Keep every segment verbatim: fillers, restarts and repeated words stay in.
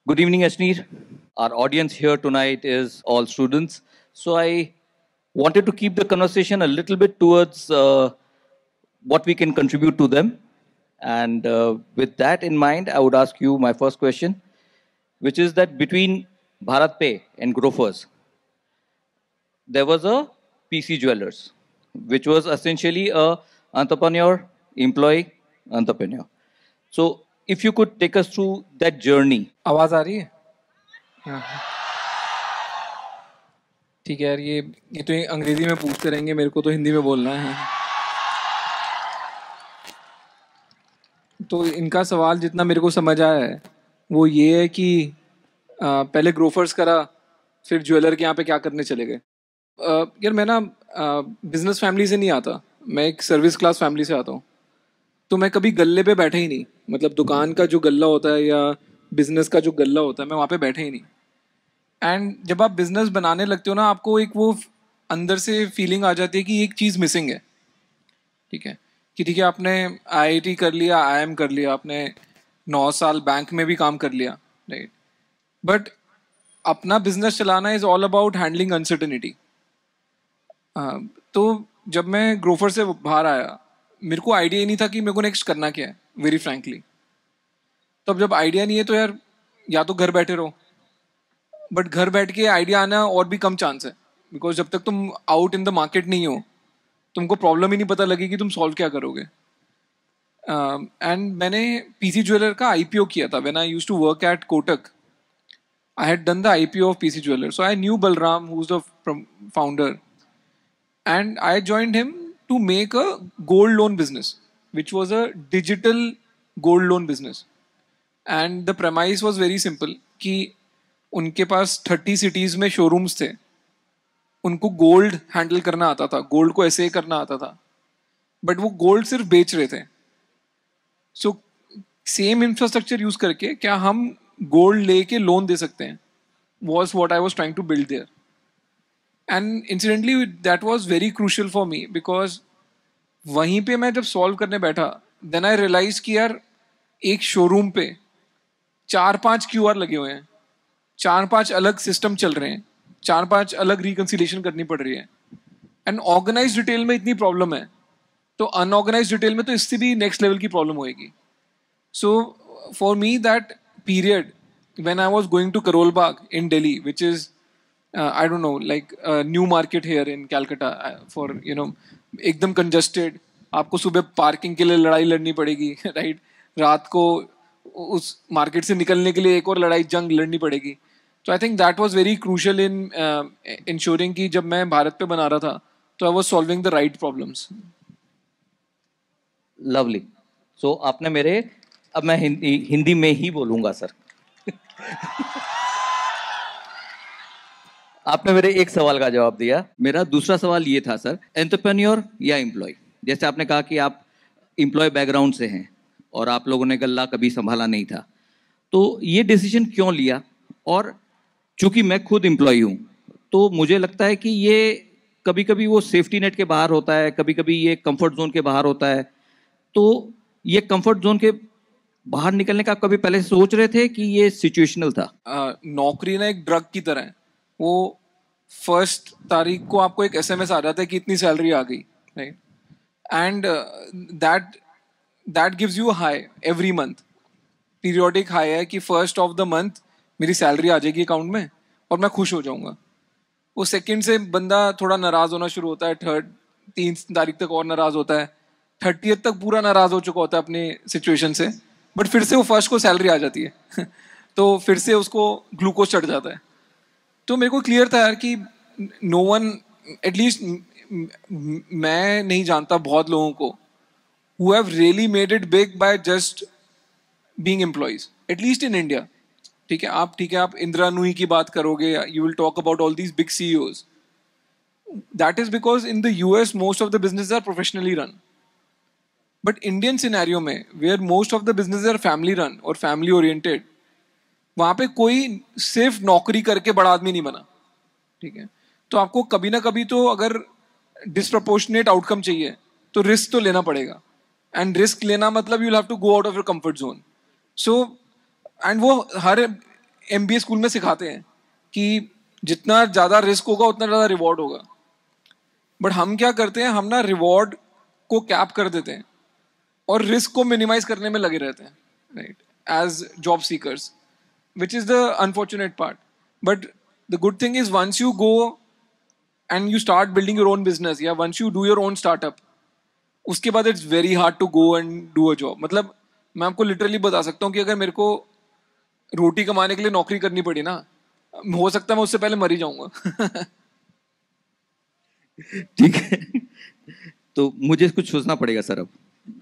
Good evening, Ashneer. Our audience here tonight is all students. So I wanted to keep the conversation a little bit towards uh, what we can contribute to them. And uh, with that in mind, I would ask you my first question, which is that between Bharat Pay and Grofers, there was a P C Jewelers, which was essentially a entrepreneur, employee, entrepreneur. So if you could take us through that journey. आवाज आ रही है? हाँ, ठीक है यार, ये ये तो ये अंग्रेजी में पूछते रहेंगे, मेरे को तो हिंदी में बोलना है. तो इनका सवाल जितना मेरे को समझ आया है वो ये है कि आ, पहले ग्रोफर्स करा, फिर ज्वेलर के यहाँ पे क्या करने चले गए. आ, यार मैं ना बिजनेस फैमिली से नहीं आता, मैं एक सर्विस क्लास फैमिली से आता हूँ. तो मैं कभी गल्ले पे बैठा ही नहीं, मतलब दुकान का जो गल्ला होता है या बिजनेस का जो गल्ला होता है, मैं वहाँ पे बैठा ही नहीं. एंड जब आप बिजनेस बनाने लगते हो ना, आपको एक वो अंदर से फीलिंग आ जाती है कि एक चीज़ मिसिंग है. ठीक है कि ठीक है, आपने आईआईटी कर लिया, आईआईएम कर लिया, आपने नौ साल बैंक में भी काम कर लिया, राइट. बट अपना बिजनेस चलाना is all about handling uncertainty. तो जब मैं ग्रोफर से बाहर आया, मेरे को आइडिया ही नहीं था कि मेरे को नेक्स्ट करना क्या है, वेरी फ्रैंकली. तब जब आइडिया नहीं है तो यार या तो घर बैठे रहो, बट घर बैठ के आइडिया आना और भी कम चांस है, बिकॉज जब तक तुम आउट इन द मार्केट नहीं हो, तुमको प्रॉब्लम ही नहीं पता लगी कि तुम सॉल्व क्या करोगे. एंड uh, मैंने पीसी ज्वेलर का आईपीओ किया था when I used to work at Kotak. I had done the IPO of PC jeweller, so I knew Balram who is the founder, and I joined him to make a gold loan business, which was a digital gold loan business. And the premise was very simple कि उनके पास thirty cities में showrooms थे, उनको gold handle करना आता था, gold को ऐसे करना आता था, बट वो गोल्ड सिर्फ बेच रहे थे. सो सेम इंफ्रास्ट्रक्चर यूज करके क्या हम गोल्ड लेके लोन दे सकते हैं, was what I was trying to build there. And incidentally that was very crucial for me, because वहीं पे मैं जब सॉल्व करने बैठा, देन आई रियलाइज कि यार एक शोरूम पे चार पांच क्यू आर लगे हुए हैं, चार पांच अलग सिस्टम चल रहे हैं, चार पांच अलग रिकन्सिलेशन करनी पड़ रही है. एंड ऑर्गेनाइज डिटेल में इतनी प्रॉब्लम है, तो अनऑर्गेनाइज डिटेल में तो इससे भी नेक्स्ट लेवल की प्रॉब्लम होएगी. So for me that period when I was going to Karol Bagh in Delhi, which is Uh, I don't know, like a new market here in Calcutta uh, for, you know, एकदम congested. आपको सुबह parking के लिए लड़ाई लड़नी पड़ेगी, right. रात को उस मार्केट से निकलने के लिए एक और लड़ाई जंग लड़नी पड़ेगी. तो I think that was very crucial in ensuring कि जब मैं भारत पे बना रहा था तो I was solving the right problems. Lovely. So आपने मेरे, अब मैं हिंदी हिंदी में ही बोलूंगा सर. आपने मेरे एक सवाल का जवाब दिया. मेरा दूसरा सवाल ये था सर, एंटरप्रेन्योर या एम्प्लॉय. जैसे आपने कहा कि आप एम्प्लॉय बैकग्राउंड से हैं और आप लोगों ने गल्ला कभी संभाला नहीं था, तो ये डिसीजन क्यों लिया? और चूंकि मैं खुद एम्प्लॉय हूँ, तो मुझे लगता है कि ये कभी कभी वो सेफ्टी नेट के बाहर होता है, कभी कभी ये कंफर्ट जोन के बाहर होता है. तो ये कंफर्ट जोन के बाहर निकलने का आप कभी पहले सोच रहे थे कि ये सिचुएशनल था? uh, नौकरी ना एक ड्रग की तरह है. वो फर्स्ट तारीख को आपको एक एसएमएस आ जाता है कि इतनी सैलरी आ गई, right. And that that gives you high every month. Periodic high है कि फर्स्ट ऑफ द मंथ मेरी सैलरी आ जाएगी अकाउंट में और मैं खुश हो जाऊंगा. वो सेकंड से बंदा थोड़ा नाराज होना शुरू होता है, थर्ड तीन तारीख तक और नाराज होता है, थर्टियथ तक पूरा नाराज हो चुका होता है अपनी सिचुएशन से, बट फिर से वो फर्स्ट को सैलरी आ जाती है. तो फिर से उसको ग्लूकोज चढ़ जाता है. तो मेरे को क्लियर था यार कि नो वन, एटलीस्ट मैं नहीं जानता बहुत लोगों को who have really made it big by just being employees, at least in India. ठीक है, आप ठीक है आप इंदिरा नूई की बात करोगे, you will talk about all these big CEOs. That is because in the US most of the business are professionally run. But Indian scenario में where most of the business are family run और family oriented, वहां पे कोई सिर्फ नौकरी करके बड़ा आदमी नहीं बना. ठीक है, तो आपको कभी ना कभी तो अगर डिसप्रपोर्शनेट आउटकम चाहिए तो रिस्क तो लेना पड़ेगा. एंड रिस्क लेना मतलब you have to go out of your comfort zone. So and वो हर एमबीए स्कूल में सिखाते हैं कि जितना ज़्यादा रिस्क होगा उतना ज़्यादा रिवॉर्ड होगा, बट हम क्या करते हैं, हम ना रिवॉर्ड को कैप कर देते हैं और रिस्क को मिनिमाइज करने में लगे रहते हैं, right, as job seekers, which is the unfortunate part. But the good thing is once you go and you start building your own business या once you do your own startup, उसके बाद it's very hard to go and do a job. मतलब मैं आपको literally बता सकता हूँ कि अगर मेरे को रोटी कमाने के लिए नौकरी करनी पड़ी ना, हो सकता है मैं उससे पहले मर ही जाऊंगा. ठीक है. तो मुझे कुछ सोचना पड़ेगा सर अब.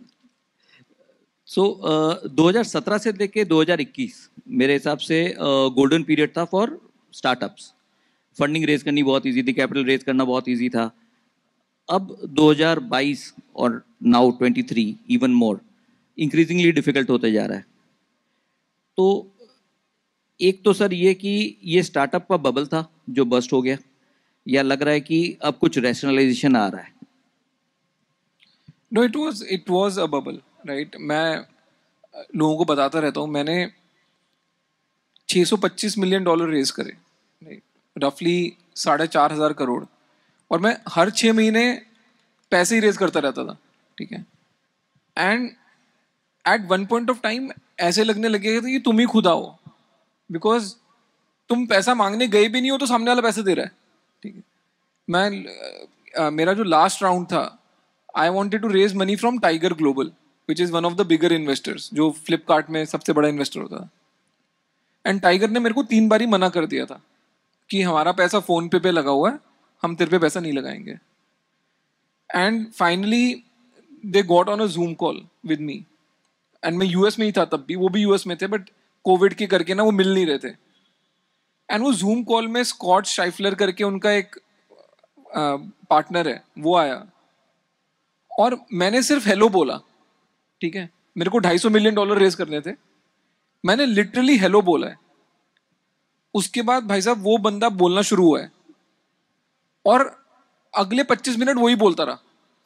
सो so, uh, दो हज़ार सत्रह से लेके दो हज़ार इक्कीस मेरे हिसाब से गोल्डन uh, पीरियड था फॉर स्टार्टअप्स. फंडिंग रेज करनी बहुत इजी थी, कैपिटल रेज करना बहुत इजी था. अब दो हज़ार बाईस और नाउ तेईस इवन मोर इंक्रीजिंगली डिफिकल्ट होते जा रहा है. तो एक तो सर ये कि ये स्टार्टअप का बबल था जो बस्ट हो गया, या लग रहा है कि अब कुछ रैशनलाइजेशन आ रहा है? No, it was it was a bubble, right. मैं लोगों को बताता रहता हूँ, मैंने छह सौ पच्चीस मिलियन डॉलर रेज करे, रफली साढ़े चार हजार करोड़, और मैं हर छः महीने पैसे ही रेज करता रहता था, ठीक है. And at one point of time ऐसे लगने लगे कि तुम ही खुद आओ, बिकॉज तुम पैसा मांगने गए भी नहीं हो तो सामने वाला पैसे दे रहा है, ठीक है. मैं uh, मेरा जो लास्ट राउंड था, I wanted to raise money from Tiger Global which is one of the bigger investors, जो फ्लिपकार्ट में सबसे बड़ा इन्वेस्टर होता था. एंड टाइगर ने मेरे को तीन बार ही मना कर दिया था कि हमारा पैसा फोन पे पे लगा हुआ है, हम तेरे पे पैसा नहीं लगाएंगे. And finally they got on a Zoom call with me, and मैं यूएस में ही था तब भी, वो भी यूएस में थे, बट कोविड के करके ना वो मिल नहीं रहे थे. एंड वो जूम कॉल में स्कॉट शाइफलर करके उनका एक पार्टनर है, वो आया और मैंने सिर्फ हेलो बोला, ठीक है. मेरे को ढाई सौ मिलियन डॉलर रेज करने थे, मैंने लिटरली हेलो बोला है. उसके बाद भाई साहब वो बंदा बोलना शुरू हुआ है और अगले पच्चीस मिनट वही बोलता रहा.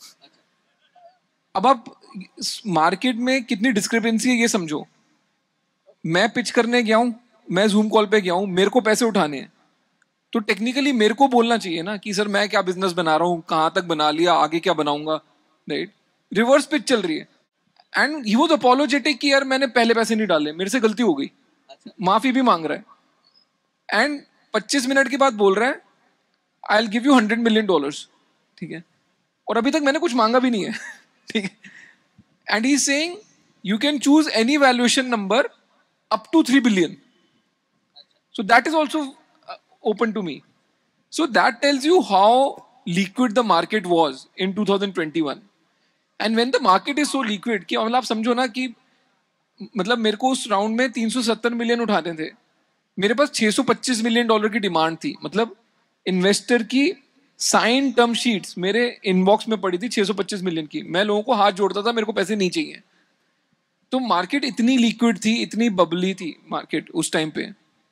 अब आप मार्केट में कितनी डिस्क्रिपेंसी है ये समझो. मैं पिच करने गया हूं, मैं जूम कॉल पे गया हूं, मेरे को पैसे उठाने हैं, तो टेक्निकली मेरे को बोलना चाहिए ना कि सर मैं क्या बिजनेस बना रहा हूं, कहां तक बना लिया, आगे क्या बनाऊंगा, राइट. रिवर्स पिच चल रही है. एंड ही वाज अपोलोजेटिक कि यार मैंने पहले पैसे नहीं डाले, मेरे से गलती हो गई, माफी भी मांग रहा है. एंड पच्चीस मिनट के बाद बोल रहा है I will give you hundred million dollars, ठीक है. और अभी तक मैंने कुछ मांगा भी नहीं है, ठीक है. And he is saying you can choose any valuation number up to three billion. So that is also open to me. So that tells you how liquid the market was in two thousand twenty one. And when the market is so liquid कि मतलब आप समझो ना कि मतलब मेरे को उस राउंड में तीन सौ सत्तर मिलियन उठाने थे, मेरे पास छह सौ पच्चीस मिलियन डॉलर की डिमांड थी. मतलब इन्वेस्टर की साइन टर्म शीट्स मेरे इनबॉक्स में पड़ी थी छह सौ पच्चीस मिलियन की. मैं लोगों को हाथ जोड़ता था, मेरे को पैसे नहीं चाहिए. तो मार्केट इतनी लिक्विड थी, इतनी बबली थी मार्केट उस टाइम पे.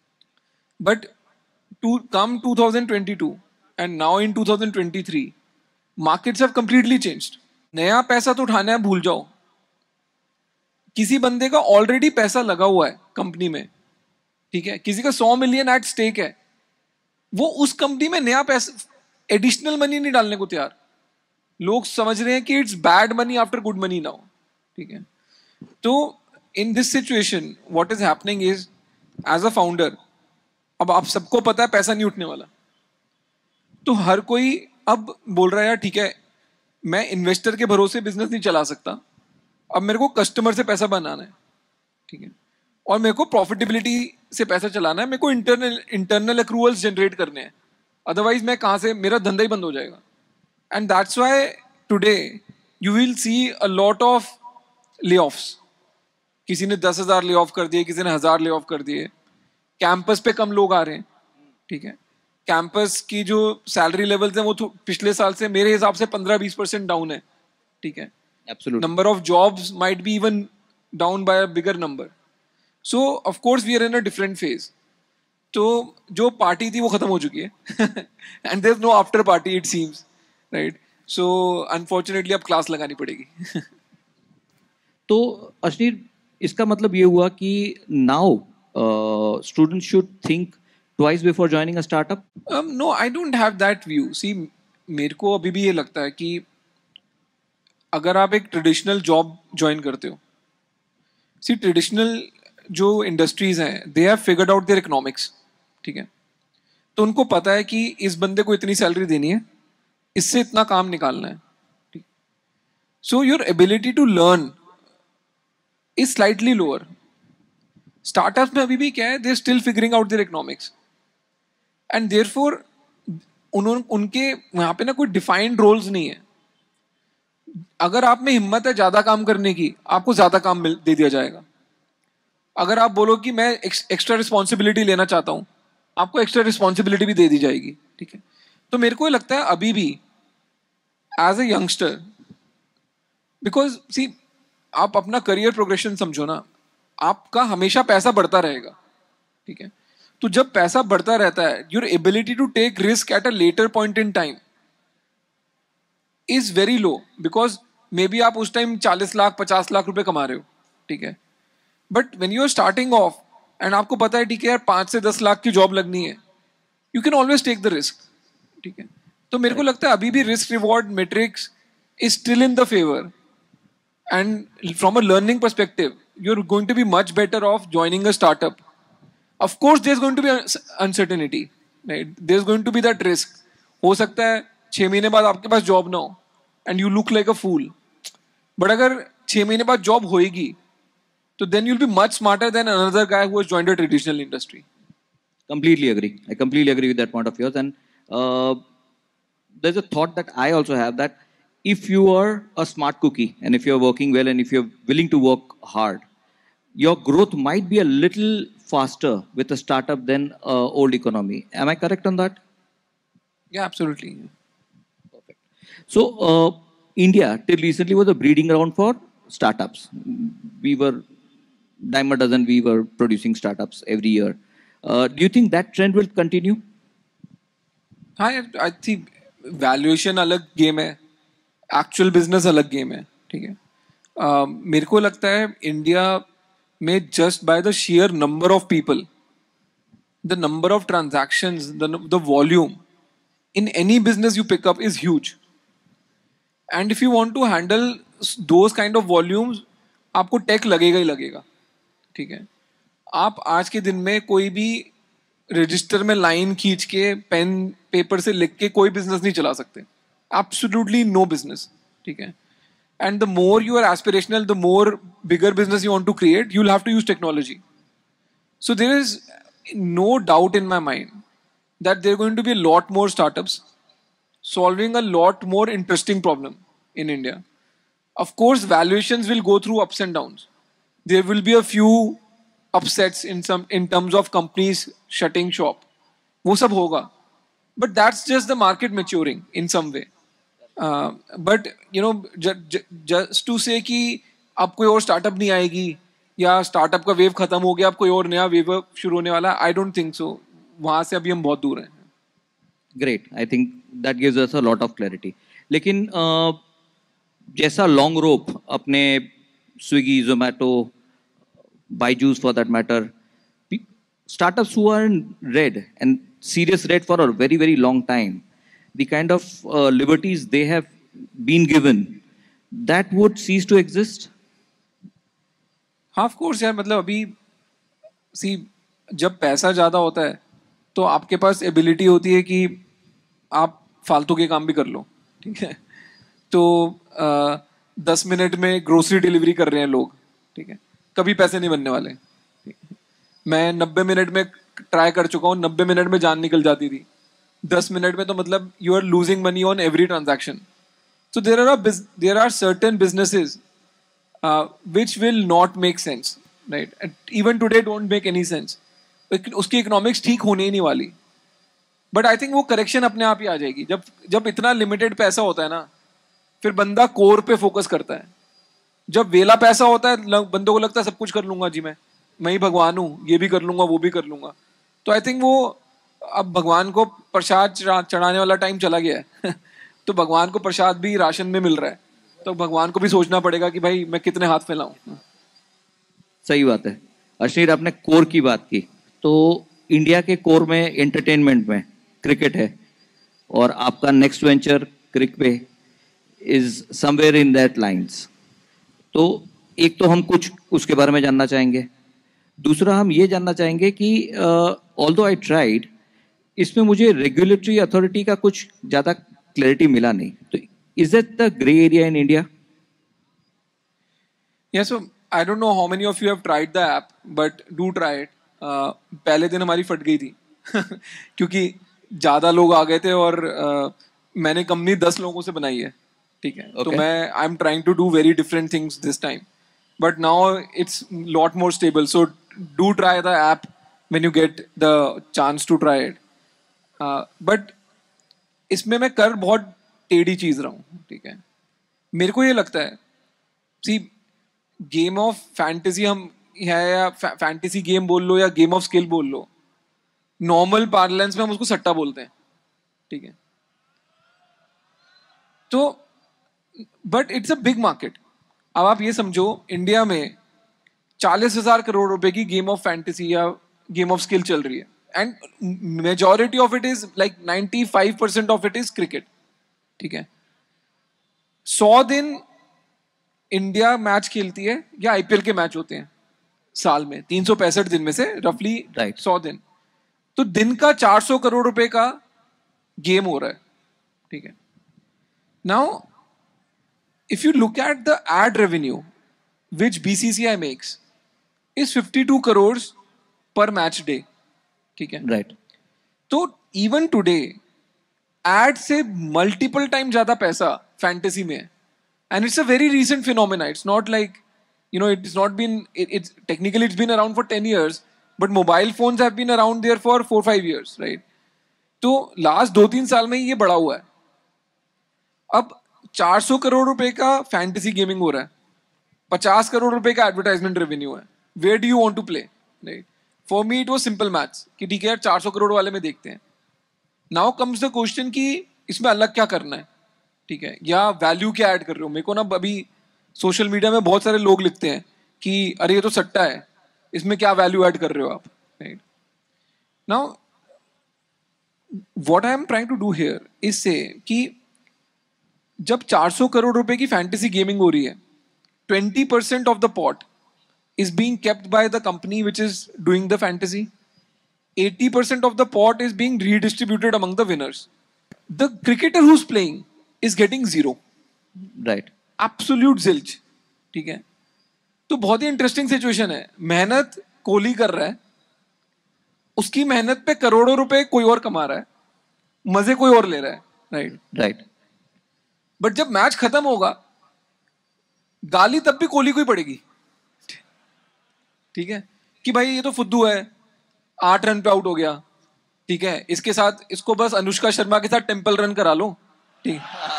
But to come to thousand twenty two and now in two thousand twenty three markets have completely changed. नया पैसा तो उठाना है भूल जाओ. किसी बंदे का ऑलरेडी पैसा लगा हुआ है कंपनी में, ठीक है, किसी का सौ मिलियन एट स्टेक है, वो उस कंपनी में नया पैसा एडिशनल मनी नहीं डालने को तैयार. लोग समझ रहे हैं कि it's bad money after good money now, ठीक है. तो in this situation what is happening is, as a founder, अब आप सबको पता है पैसा नहीं उठने वाला, तो हर कोई अब बोल रहा है यार ठीक है, मैं इन्वेस्टर के भरोसे बिजनेस नहीं चला सकता, अब मेरे को कस्टमर से पैसा बनाना है, ठीक है, और मेरे को प्रॉफिटेबिलिटी से पैसा चलाना है, मेरे को इंटरनल इंटरनल अक्रूवल्स जनरेट करने हैं, अदरवाइज मैं कहाँ से, मेरा धंधा ही बंद हो जाएगा. And that's why today you will see a lot of layoffs. किसी ने दस हजार ले ऑफ कर दिए, किसी ने हजार ले ऑफ कर दिए. कैंपस पे कम लोग आ रहे हैं, ठीक है. कैंपस की जो सैलरी लेवल्स हैं वो पिछले साल से मेरे हिसाब से पंद्रह बीस परसेंट डाउन है, ठीक है. Number of jobs might be even down by a bigger number. So of course we are in a different phase. तो जो पार्टी थी वो खत्म हो चुकी है and there is no after party it seems, right. So unfortunately अब class लगानी पड़ेगी. तो अश्नीर, इसका मतलब ये हुआ कि now students should think twice before joining a startup? Um, no, I don't have that view. See, मेरे को अभी भी ये लगता है कि अगर आप एक ट्रेडिशनल जॉब ज्वाइन करते हो, सी ट्रेडिशनल जो इंडस्ट्रीज हैं they have figured out their economics, ठीक है. तो उनको पता है कि इस बंदे को इतनी सैलरी देनी है, इससे इतना काम निकालना है, ठीक. So your ability to learn is slightly lower. Startups में अभी भी क्या है, they still figuring out their economics and therefore उन्होंने उनके वहां पे ना कोई डिफाइंड रोल्स नहीं है. अगर आप में हिम्मत है ज्यादा काम करने की, आपको ज्यादा काम मिल दे दिया जाएगा. अगर आप बोलो कि मैं एक्स्ट्रा रिस्पॉन्सिबिलिटी लेना चाहता हूं, आपको एक्स्ट्रा रिस्पॉन्सिबिलिटी भी दे दी जाएगी, ठीक है. तो मेरे को लगता है अभी भी as a youngster, because see आप अपना करियर प्रोग्रेशन समझो ना, आपका हमेशा पैसा बढ़ता रहेगा, ठीक है. तो जब पैसा बढ़ता रहता है, your ability to take risk at a later point in time is very low, because maybe आप उस टाइम चालीस लाख पचास लाख रुपए कमा रहे हो, ठीक है. But when you are starting off and आपको पता है ठीक है यार पांच से दस लाख की जॉब लगनी है, you can always take the risk, ठीक है. तो मेरे को लगता है अभी भी risk reward matrix is still in the favour, and from a learning perspective you are going to be much better off joining a startup. Of course there is going to be uncertainty, right. There is going to be that risk. हो सकता है छह महीने बाद आपके पास job ना हो and you look like a fool. But अगर छह महीने बाद जॉब होएगी तो then you'll be much smarter than another guy who has joined a traditional industry. Completely agree. I completely agree with that point of yours. And uh, there's a thought that I also have, that if you are a smart cookie and if you're working well and if you're willing to work hard, your growth might be a little faster with a startup than uh, old economy. Am I correct on that? Yeah, absolutely. Perfect. So uh, India till recently was a breeding ground for startups. We were dime a dozen, we were producing startups every year. Uh, do you think that trend will continue? हाँ, I think valuation अलग game है, actual business अलग game है, ठीक है. uh, मेरे को लगता है इंडिया में just by the share number of people, the number of transactions, the volume in any business you pick up is huge. And if you want to handle those kind of volumes, आपको tech लगेगा ही लगेगा, ठीक है. आप आज के दिन में कोई भी रजिस्टर में लाइन खींच के पेन पेपर से लिख के कोई बिजनेस नहीं चला सकते. एब्सोल्युटली नो बिजनेस, ठीक है. And the more you are aspirational, the more bigger business you want to create, you will have to use technology. So there is no doubt in my mind that there are going to be a lot more startups solving a lot more interesting problem in India. Of course, valuations will go through ups and downs. There will be a few upsets in some in terms of companies shutting shop. वो सब होगा. But that's just the market maturing in some way. Uh, but you know, ju- ju- just to say कि अब कोई और startup नहीं आएगी या startup का wave खत्म हो गया, अब कोई और नया wave शुरू होने वाला, I don't think so. वहाँ से अभी हम बहुत दूर हैं. Great. I think that gives us a lot of clarity. लेकिन uh, जैसा long rope अपने Swiggy, Zomato, Byju's for that matter, startups who are in red and serious red for a very very long time, the kind of uh, liberties they have been given, that would cease to exist. हाँ, of course यार, मतलब अभी सी जब पैसा ज्यादा होता है तो आपके पास एबिलिटी होती है कि आप फालतू के काम भी कर लो, ठीक है. तो आ, दस मिनट में ग्रोसरी डिलीवरी कर रहे हैं लोग, ठीक है. कभी पैसे नहीं बनने वाले. मैं नब्बे मिनट में ट्राई कर चुका हूँ, नब्बे मिनट में जान निकल जाती थी. दस मिनट में तो मतलब you are losing money on every transaction. So there are there are certain businesses which will not make sense, right. Even today don't make any sense. उसकी इकोनॉमिक्स ठीक होने ही नहीं वाली. बट आई थिंक वो करेक्शन अपने आप ही आ जाएगी. जब जब इतना लिमिटेड पैसा होता है ना, फिर बंदा कोर पे फोकस करता है. जब वेला पैसा होता है, बंदों को लगता है सब कुछ कर लूंगा जी, मैं मैं ही भगवान हूँ, ये भी कर लूंगा वो भी कर लूंगा. तो आई थिंक वो अब भगवान को प्रसाद चढ़ाने वाला टाइम चला गया है. तो भगवान को प्रसाद भी राशन में मिल रहा है, तो भगवान को भी सोचना पड़ेगा कि भाई मैं कितने हाथ फैलाऊं. सही बात है. अश्नीर, आपने कोर की बात की, तो इंडिया के कोर में एंटरटेनमेंट में क्रिकेट है और आपका next venture CricPe is somewhere in that lines. तो एक तो हम कुछ उसके बारे में जानना चाहेंगे, दूसरा हम ये जानना चाहेंगे कि ऑल्दो आई ट्राइड, इसमें मुझे रेगुलेटरी अथॉरिटी का कुछ ज़्यादा क्लैरिटी मिला नहीं। तो is that the grey area in India? Yeah, so I don't know how many of you have tried the app, but do try it. Uh, पहले दिन हमारी फट गई थी क्योंकि ज़्यादा लोग आ गए थे और uh, मैंने कंपनी दस लोगों से बनाई है, ठीक है। okay. तो मैं I am trying to do very different things this time, but now it's lot more stable. So do try the app when you get the chance to try it. But इसमें मैं कर बहुत टेढ़ी चीज़ रहा हूँ, ठीक है। मेरे को ये लगता है, सी गेम ऑफ फैंटेसी हम है या फैंटेसी गेम बोल लो या गेम ऑफ स्किल बोल लो, नॉर्मल पार्लेंस में हम उसको सट्टा बोलते हैं, ठीक है। तो but it's a big market. अब आप ये समझो, इंडिया में चालीस हजार करोड़ रुपए की गेम ऑफ फैंटेसी या गेम ऑफ स्किल चल रही है, and majority of it is like ninety five percent of it is cricket, ठीक है। सौ दिन इंडिया मैच खेलती है या आईपीएल के मैच होते हैं साल में, तीन सौ पैंसठ दिन में से रफली right. सौ दिन, तो दिन का चार सौ करोड़ रुपए का गेम हो रहा है, ठीक है। Now if you look at the ad revenue which BCCI makes is fifty two crore per match day, ठीक है, राइट। तो इवन टुडे एड से मल्टीपल टाइम ज्यादा पैसा फैंटेसी में है, and it's a very recent phenomena. It's not like, you know, it's not been it, it's technically it's been around for ten years, but mobile phones have been around there for four five years, right? तो last दो तीन साल में ये बढ़ा हुआ है। अब चार सौ करोड़ रुपए का फैंटेसी गेमिंग हो रहा है, पचास करोड़ रुपए का एडवर्टाइजमेंट रेवेन्यू है। Where do you want to play, right? For me it was simple maths कि ठीक है यार, चार सौ करोड़ वाले में देखते हैं। नाउ कम्स द क्वेश्चन कि इसमें अलग क्या करना है, ठीक है, या वैल्यू क्या ऐड कर रहे हो। मेरे को ना अभी सोशल मीडिया में बहुत सारे लोग लिखते हैं कि अरे ये तो सट्टा है, इसमें क्या वैल्यू ऐड कर रहे हो आप, right? Now what I am trying to do here is say कि जब चार सौ करोड़ रुपए की फैंटेसी गेमिंग हो रही है, twenty percent of the pot is being kept by the company which is doing the fantasy, eighty percent of the pot is being redistributed among the winners. The cricketer who is playing is getting zero, right? Absolute zilch, ठीक है। तो बहुत ही interesting situation है। मेहनत कोहली कर रहा है, उसकी मेहनत पे करोड़ों रुपए कोई और कमा रहा है, मजे कोई और ले रहा है, राइट राइट। बट जब मैच खत्म होगा, गाली तब भी कोहली को ही पड़ेगी, ठीक है, कि भाई ये तो फुद्दू है, आठ रन पे आउट हो गया, ठीक है, इसके साथ इसको बस अनुष्का शर्मा के साथ टेम्पल रन करा लो, ठीक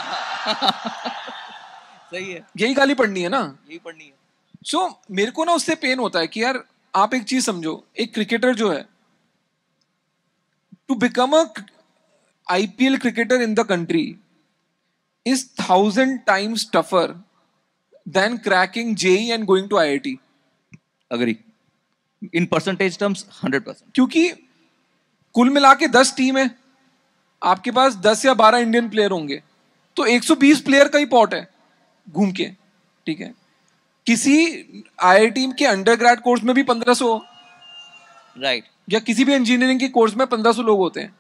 सही है, यही गाली पढ़नी है ना, यही पढ़नी है। सो so, मेरे को ना उससे पेन होता है कि यार आप एक चीज समझो, एक क्रिकेटर जो है, to become a IPL cricketer in the country is thousand times tougher than cracking JEE and going to IIT. Agree, in percentage terms hundred percent, क्योंकि कुल मिला के दस टीम है, आपके पास दस या बारह इंडियन प्लेयर होंगे, तो एक सौ बीस प्लेयर का ही पॉट है घूम के, ठीक है। किसी आईआईटी के अंडरग्रेड कोर्स में भी पंद्रह सौ, राइट, या किसी भी इंजीनियरिंग के कोर्स में पंद्रह सौ लोग होते हैं।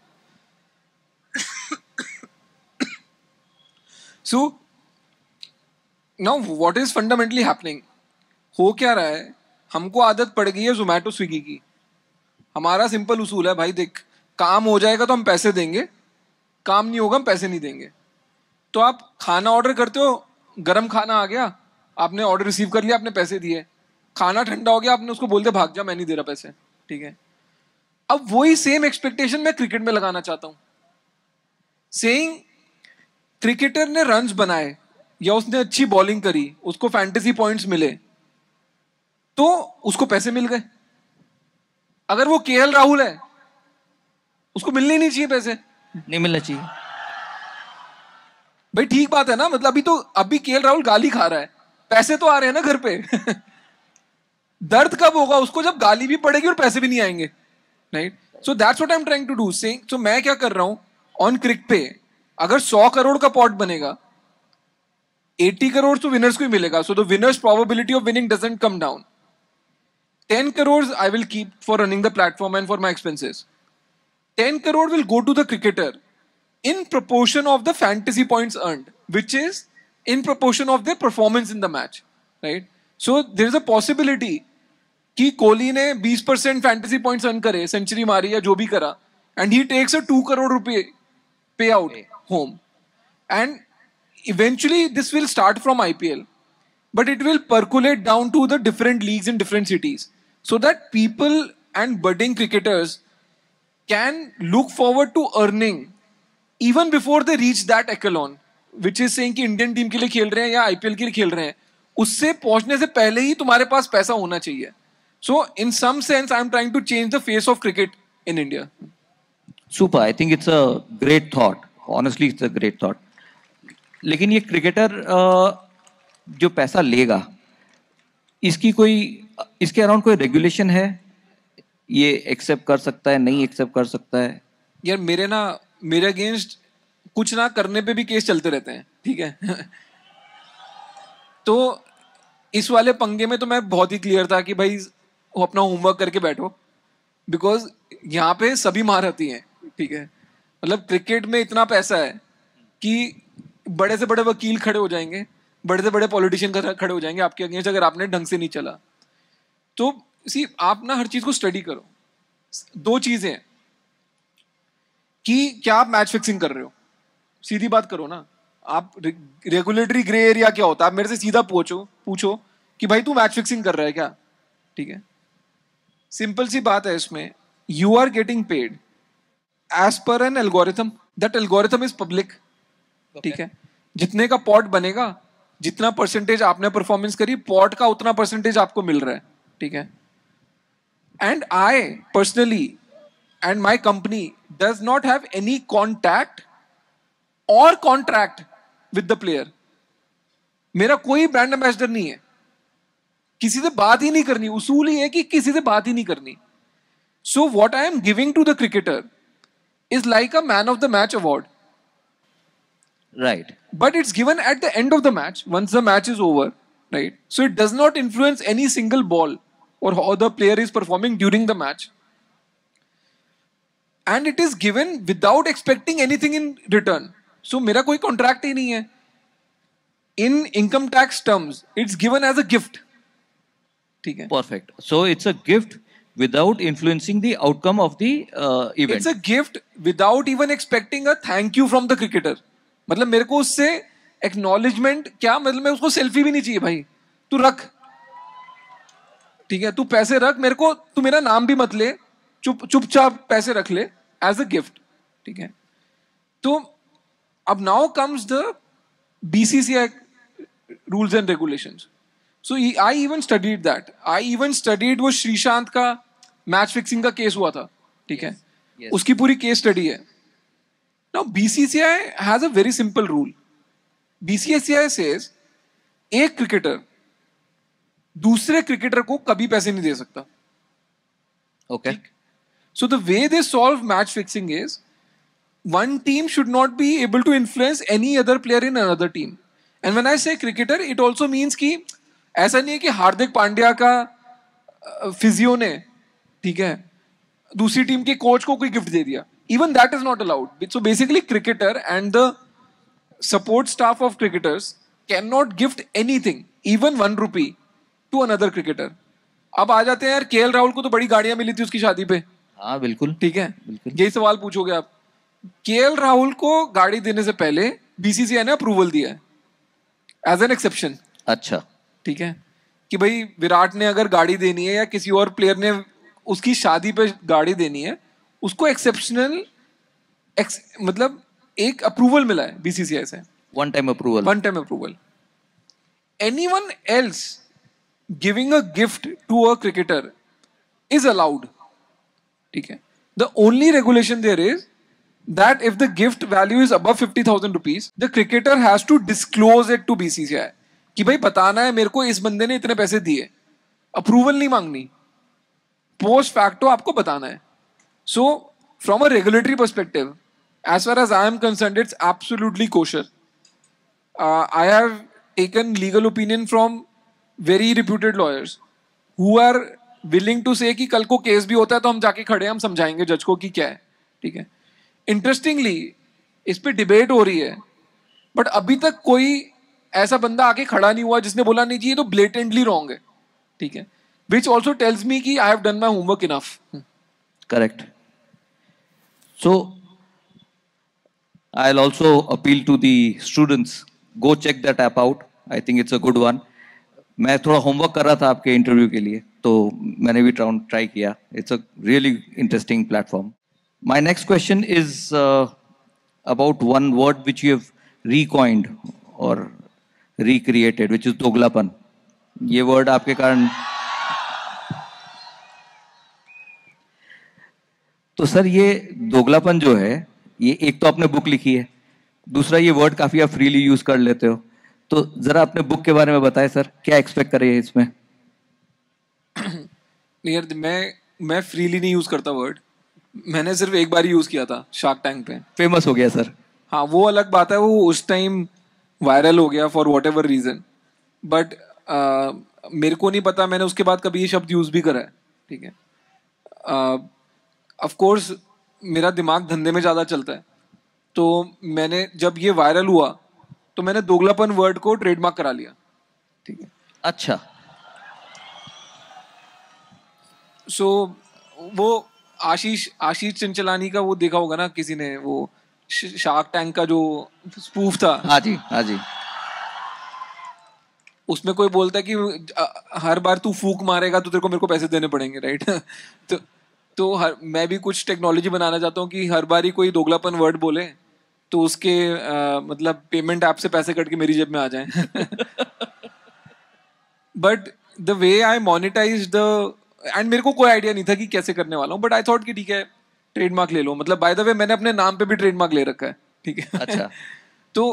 So now what is fundamentally happening, हो क्या रहा है, हमको आदत पड़ गई है जोमैटो स्विगी की। हमारा सिंपल उसूल है, भाई देख, काम हो जाएगा तो हम पैसे देंगे, काम नहीं होगा हम पैसे नहीं देंगे। तो आप खाना ऑर्डर करते हो, गरम खाना आ गया, आपने ऑर्डर रिसीव कर लिया, आपने पैसे दिए, खाना ठंडा हो गया, आपने उसको बोल दिया भाग जा, मैं नहीं दे रहा पैसे, ठीक है। अब वही सेम एक्सपेक्टेशन मैं क्रिकेट में लगाना चाहता हूं, सेइंग क्रिकेटर ने रन्स बनाए या उसने अच्छी बॉलिंग करी, उसको फैंटेसी पॉइंट्स मिले, तो उसको पैसे मिल गए। अगर वो केएल राहुल है, उसको मिलने ही नहीं चाहिए पैसे, नहीं मिलना चाहिए भाई, ठीक बात है ना। मतलब अभी तो अभी केएल राहुल गाली खा रहा है, पैसे तो आ रहे हैं ना घर पे। दर्द कब होगा उसको, जब गाली भी पड़ेगी और पैसे भी नहीं आएंगे, right? So that's what I am trying to do, saying so मैं क्या कर रहा हूं ऑन क्रिक पे, अगर सौ करोड़ का पॉट बनेगा, अस्सी करोड़ तो विनर्स को ही मिलेगा, so the winners probability of winning doesn't come down. ten crores I will keep for running the platform and for my expenses. ten crore will go to the cricketer in proportion of the fantasy points earned, which is in proportion of their performance in the match, right? So there is a possibility कि कोहली ने twenty percent fantasy points earn करे, century मारी या जो भी करा, and he takes a two crore rupee payout home, and eventually this will start from I P L, but it will percolate down to the different leagues in different cities, so that people and budding cricketers can look forward to earning even before they reach that echelon, which is saying कि Indian team के लिए खेल रहे हैं या IPL के लिए खेल रहे हैं, उससे पहुंचने से पहले ही तुम्हारे पास पैसा होना चाहिए. So in some sense I am trying to change the face of cricket in India. Super. I think it's a great thought. Honestly, it's a great thought. लेकिन ये क्रिकेटर जो पैसा लेगा, इसकी कोई इसके अराउंड कोई रेगुलेशन है? ये एक्सेप्ट कर सकता है, नहीं एक्सेप्ट कर सकता है? यार मेरे ना मेरे अगेंस्ट कुछ ना करने पे भी केस चलते रहते हैं, ठीक है. तो इस वाले पंगे में तो मैं बहुत ही क्लियर था कि भाई वो अपना होमवर्क करके बैठो, बिकॉज यहाँ पे सभी महारथी हैं, ठीक है. मतलब क्रिकेट में इतना पैसा है कि बड़े से बड़े वकील खड़े हो जाएंगे, बड़े से बड़े पॉलिटिशियन खड़े हो जाएंगे आपके अगेंस्ट अगर आपने ढंग से नहीं चला. तो सी आप ना हर चीज को स्टडी करो. दो चीजें हैं कि क्या आप मैच फिक्सिंग कर रहे हो, सीधी बात करो ना. आप रेगुलेटरी ग्रे एरिया क्या होता है, आप मेरे से सीधा पूछो पूछो कि भाई तू मैच फिक्सिंग कर रहा है क्या, ठीक है. सिंपल सी बात है इसमें, you are getting paid as per an algorithm, that algorithm is public, ठीक है. जितने का पॉट बनेगा, जितना परसेंटेज आपने परफॉर्मेंस करी, पॉट का उतना परसेंटेज आपको मिल रहा है, ठीक है. And I personally and my company does not have any contact और कॉन्ट्रैक्ट विद द प्लेयर. मेरा कोई ब्रांड एम्बेसडर नहीं है, किसी से बात ही नहीं करनी. उसूल ही है कि किसी से बात ही नहीं करनी. So what I am giving to the cricketer is like a man of the match award. Right. But it's given at the end of the match, once the match is over, right? So it does not influence any single ball or how the player is performing during the match. And it is given without expecting anything in return. So मेरा कोई contract ही नहीं है. In income tax terms, it's given as a gift. ठीक है? Perfect. So it's a gift without influencing the outcome of the uh, event. It's a gift without even expecting a thank you from the cricketer. मतलब मेरे को उससे acknowledgement क्या, मतलब मैं उसको सेल्फी भी नहीं चाहिए. भाई तू रख, ठीक है, तू पैसे रख, मेरे को तू मेरा नाम भी मत ले, चुप चुपचाप पैसे रख ले एज अ गिफ्ट, ठीक है. तो अब now comes the BCCI rules and regulations. So I even studied that. I even studied वो श्रीशांत का मैच फिक्सिंग का केस हुआ था, ठीक है. Yes. उसकी पूरी केस स्टडी है. Now B C C I has a very simple rule. B C C I says एक क्रिकेटर दूसरे क्रिकेटर को कभी पैसे नहीं दे सकता. Okay. So the way they solve match fixing is one team should not be able to influence any other player in another team. And when I say cricketer, it also means कि ऐसा नहीं है कि हार्दिक पांड्या का physio ने, ठीक है, दूसरी टीम के कोच को कोई गिफ्ट दे दिया. Even that is not allowed. So basically, cricketer and the support staff of cricketers cannot gift anything, even one rupee, to another cricketer. अब आ जाते हैं यार, केएल राहुल को तो बड़ी गाड़ियां मिली थी उसकी शादी पे. हाँ बिल्कुल, ठीक है, बिल्कुल. यही सवाल पूछोगे आप. केएल राहुल को गाड़ी देने से पहले बीसीसीआई ने अप्रूवल दिया है एज एन एक्सेप्शन. अच्छा, ठीक है, कि भाई विराट ने अगर गाड़ी देनी है या किसी और प्लेयर ने उसकी शादी पे गाड़ी देनी है, उसको एक्सेप्शनल मतलब एक अप्रूवल मिला है बीसीसीआई से. One time approval. One time approval. Anyone else giving a gift to a cricketer is allowed. ठीक है. The only regulation there is that if the gift value is above fifty thousand rupees, the cricketer has to disclose it to B C C I कि भाई बताना है मेरे को इस बंदे ने इतने पैसे दिए. अप्रूवल नहीं मांगनी, पोस्ट फैक्टो आपको बताना है. So from a regulatory perspective, as far as I am concerned, it's absolutely kosher. uh, I have taken legal opinion from very reputed lawyers who are willing to say कि कल को case भी होता है तो हम जाके खड़े हैं, हम समझाएंगे जज को कि क्या है. ठीक है. इंटरेस्टिंगली इस पे डिबेट हो रही है, बट अभी तक कोई ऐसा बंदा आके खड़ा नहीं हुआ जिसने बोला नहीं जी ये तो ब्लेटेंटली रॉन्ग है. ठीक है. विच ऑल्सो टेल्स मी कि I have done my homework enough. Correct. So I'll also appeal to the students. Go check that app out. I think it's a good one. मैं थोड़ा homework कर रहा था आपके इंटरव्यू के लिए, तो मैंने भी ट्राई किया. It's a really interesting platform. My next question is about one word which you have recoined और रिक्रिएटेड, विच इज दोगलापन. ये वर्ड आपके कारण, तो सर ये दोगलापन जो है, ये एक तो आपने बुक लिखी है, दूसरा ये वर्ड काफी आप फ्रीली यूज कर लेते हो. तो जरा अपने बुक के बारे में बताएं सर, क्या एक्सपेक्ट कर रही है इसमें? यार मैं मैं फ्रीली नहीं यूज करता वर्ड. मैंने सिर्फ एक बार यूज किया था शार्क टैंक पे. फेमस हो गया सर. हाँ वो अलग बात है, वो उस टाइम वायरल हो गया for whatever reason. But मेरे को नहीं पता मैंने उसके बाद कभी ये शब्द यूज भी करा है. ठीक है. ऑफ कोर्स मेरा दिमाग धंधे में ज़्यादा चलता है, तो मैंने जब ये वायरल हुआ तो मैंने दोगलापन वर्ड को ट्रेडमार्क करा लिया. ठीक है. अच्छा. सो so, वो आशीष आशीष चिंचलानी का वो देखा होगा ना किसी ने, वो शार्क टैंक का जो स्पूफ था. हाँ जी, हाँ जी. उसमें कोई बोलता है कि हर बार तू फूक मारेगा तो तेरे को मेरे को पैसे देने पड़ेंगे, राइट. तो तो हर मैं भी कुछ टेक्नोलॉजी बनाना चाहता हूँ कि हर बार ही कोई दोगलापन वर्ड बोले तो उसके आ, मतलब पेमेंट ऐप से पैसे कट के मेरी जेब में आ जाएं. But the way I monetize the, and मेरे को कोई आइडिया नहीं था कि कैसे करने वाला हूँ, बट आई थॉट कि ठीक है ट्रेडमार्क ले लो. मतलब बाय द वे मैंने अपने नाम पे भी ट्रेडमार्क ले रखा है. ठीक है. अच्छा. तो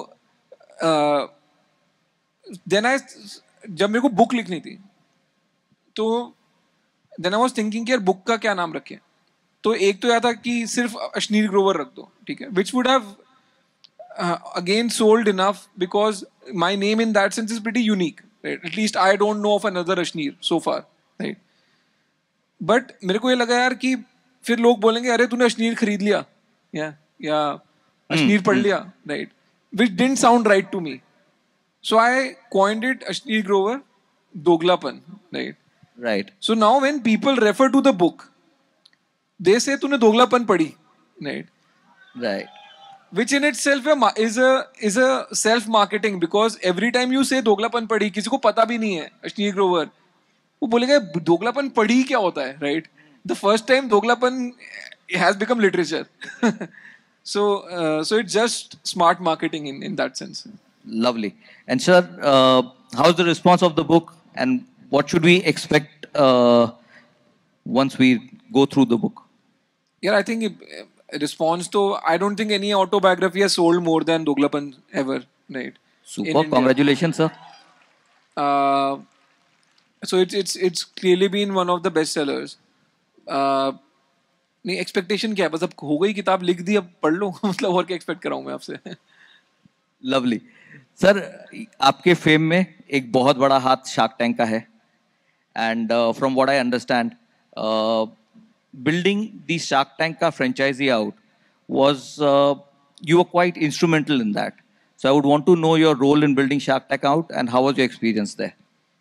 देन आई, जब मेरे को बुक लिखनी थी तो देन आई वाज थिंकिंग कि यार बुक का क्या नाम रखें. तो एक तो यह था कि सिर्फ अश्नीर ग्रोवर रख दो. ठीक है. Which would have again sold enough because my name in that sense is pretty unique. At least I don't know of another Ashneer so far, right. But मेरे को ये लगा यार कि फिर लोग बोलेंगे अरे तूने अश्नीर खरीद लिया या या अश्नीर पढ़ लिया, right. Which didn't sound right to me. So I coined it Ashneer Grover दोगलापन, right. Right. So now when people refer to the book, they say तूने दोगलापन पढ़ी, right? Right. Which in itself is a is a self marketing, because every time you say दोगलापन पढ़ी, किसी को पता भी नहीं है अश्नीर ग्रोवर, वो बोलेगा दोगलापन पढ़ी क्या होता है, right? The first time दोगलापन has become literature. so uh, so it's just smart marketing in in that sense. Lovely. And sir, uh, how's the response of the book, and what should we expect uh, once we go through the book? Yeah, I think uh, response to, I don't think any autobiography has sold more than Doglapan ever, right? Super. Congratulations, sir. Uh, so it's it's it's clearly been one of the best sellers. Uh, नहीं expectation क्या है, बस अब हो गई किताब लिख दी, अब पढ़ लो. मतलब और क्या एक्सपेक्ट कर रहा हूँ मैं आपसे. लवली. सर आपके फेम में एक बहुत बड़ा हाथ शार्क टैंक का है. And uh, from what I understand, uh, building the Shark Tank ka franchisee out was, uh, you were quite instrumental in that. So I would want to know your role in building Shark Tank out, and how was your experience there?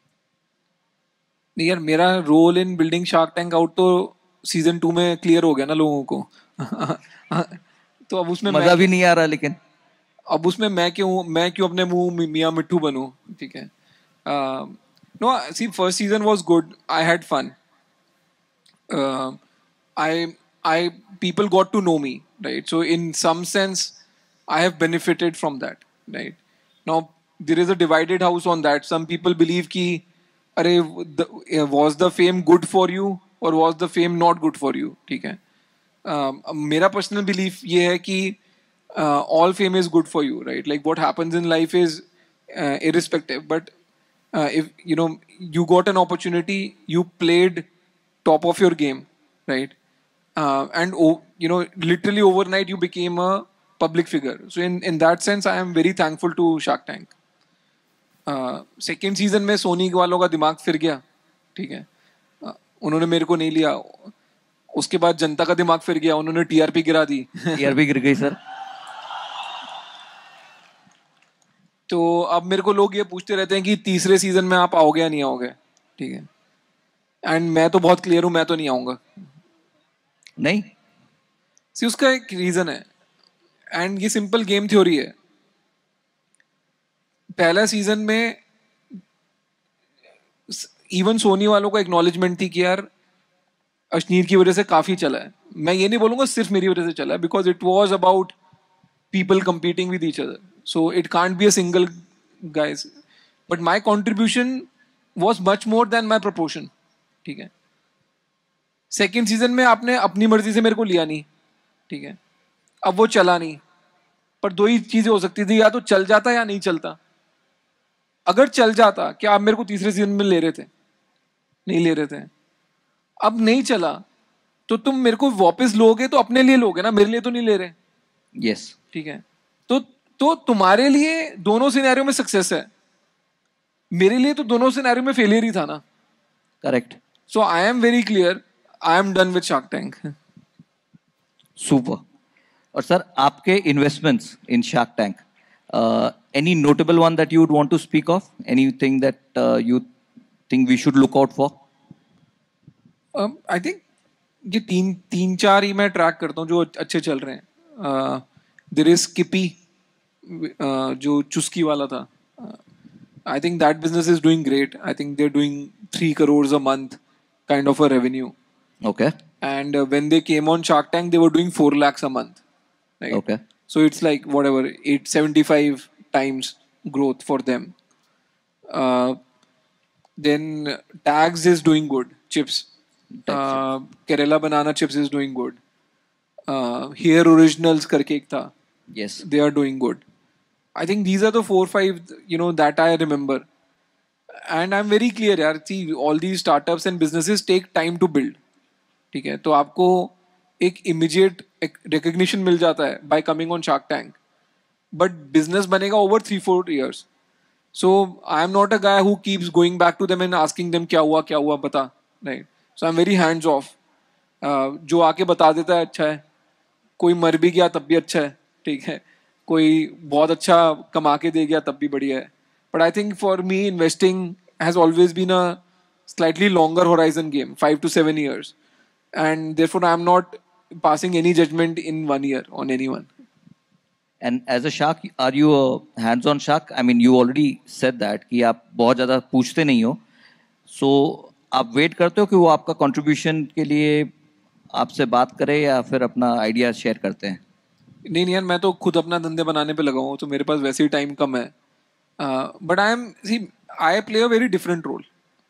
नहीं यार, मेरा role in building Shark Tank out तो season two में clear हो गया ना लोगों को. तो अब उसमें मजा भी नहीं आ रहा, लेकिन अब उसमें मैं क्यों मैं क्यों अपने मुंह मियां मिट्टू बनूं. ठीक है. uh, No, see, first season was good. I had fun. Uh, I, I, people got to know me, right? So in some sense, I have benefited from that, right? Now there is a divided house on that. Some people believe कि, अरे, the, was the fame good for you or was the fame not good for you? ठीक है. Uh, मेरा personal belief ये है कि uh, all fame is good for you, right? Like what happens in life is uh, irrespective, but Uh, if you know you got an opportunity, you played top of your game, right? uh, and oh, you know, literally overnight you became a public figure. So in in that sense, I am very thankful to Shark Tank. Second uh, season में Sony वालों का दिमाग फिर गया, ठीक है, uh, उन्होंने मेरे को नहीं लिया. उसके बाद जनता का दिमाग फिर गया, उन्होंने टीआरपी गिरा दी. टीआरपी गिर गई सर. तो अब मेरे को लोग ये पूछते रहते हैं कि तीसरे सीजन में आप आओगे या नहीं आओगे, ठीक है. एंड मैं तो बहुत क्लियर हूं, मैं तो नहीं आऊंगा. नहीं सी उसका एक रीजन है, एंड ये सिंपल गेम थ्योरी है. पहला सीजन में इवन सोनी वालों को एक्नॉलेजमेंट थी कि यार अश्नीर की वजह से काफी चला है. मैं ये नहीं बोलूंगा सिर्फ मेरी वजह से चला है, because it was about people competing with each other. So it can't be a single guys. But my contribution was much more than my proportion. ठीक है. सेकेंड सीजन में आपने अपनी मर्जी से मेरे को लिया नहीं, ठीक है. अब वो चला नहीं, पर दो ही चीजें हो सकती थी, या तो चल जाता या नहीं चलता. अगर चल जाता, क्या आप मेरे को तीसरे सीजन में ले रहे थे? नहीं ले रहे थे. अब नहीं चला तो तुम मेरे को वापस लोगे तो अपने लिए लोगे ना, मेरे लिए तो नहीं ले रहे. Yes yes. ठीक है. तो तो तुम्हारे लिए दोनों सिनेरियो में सक्सेस है, मेरे लिए तो दोनों सिनेरियो में फेलियर ही था ना. Correct. So I am very clear, I am done with Shark Tank. Super. और सर आपके investments in Shark Tank, any notable one that you would want to speak of, anything that you think we should look out for? I think ये तीन तीन चार ही मैं track करता हूँ जो अच्छे चल रहे हैं. देयर इज स्किपी, जो चुस्की वाला था. I think that business is doing great. I think they are doing three crore a month kind of a revenue. Okay. And when they came on Shark Tank they were doing four lakhs a month. Right? Okay. So it's like whatever eight seventy-five times growth for them. Uh, then Tags is doing good. Chips. Uh, Kerala banana chips is doing good. Uh, Here Originals करके एक था. Yes. They are doing good. I think these are the four five you know that I remember. And I'm very clear यार, see all these startups and businesses take time to build. ठीक है. तो आपको एक immediate recognition मिल जाता है by coming on Shark Tank. But business बनेगा over three four years. So I am not a guy who keeps going back to them and asking them क्या हुआ क्या हुआ बता. Right. So I'm very hands off. Uh, जो आके बता देता है अच्छा है, कोई मर भी गया तब भी अच्छा है, ठीक है, कोई बहुत अच्छा कमा के दे गया तब भी बढ़िया है. But I think for me investing has always been a slightly longer horizon game, five to seven years, and therefore I am not passing any judgment in one year on anyone. And as a shark, are you a hands-on shark? I mean, you already said that कि आप बहुत ज़्यादा पूछते नहीं हो, so आप wait करते हो कि वो आपका कंट्रीब्यूशन के लिए आपसे बात करे या फिर अपना आइडिया शेयर करते हैं? नहीं नहीं यार, मैं तो खुद अपना धंधे बनाने पे लगा हूँ, तो मेरे पास वैसे ही टाइम कम है. But I am see I play a very different role.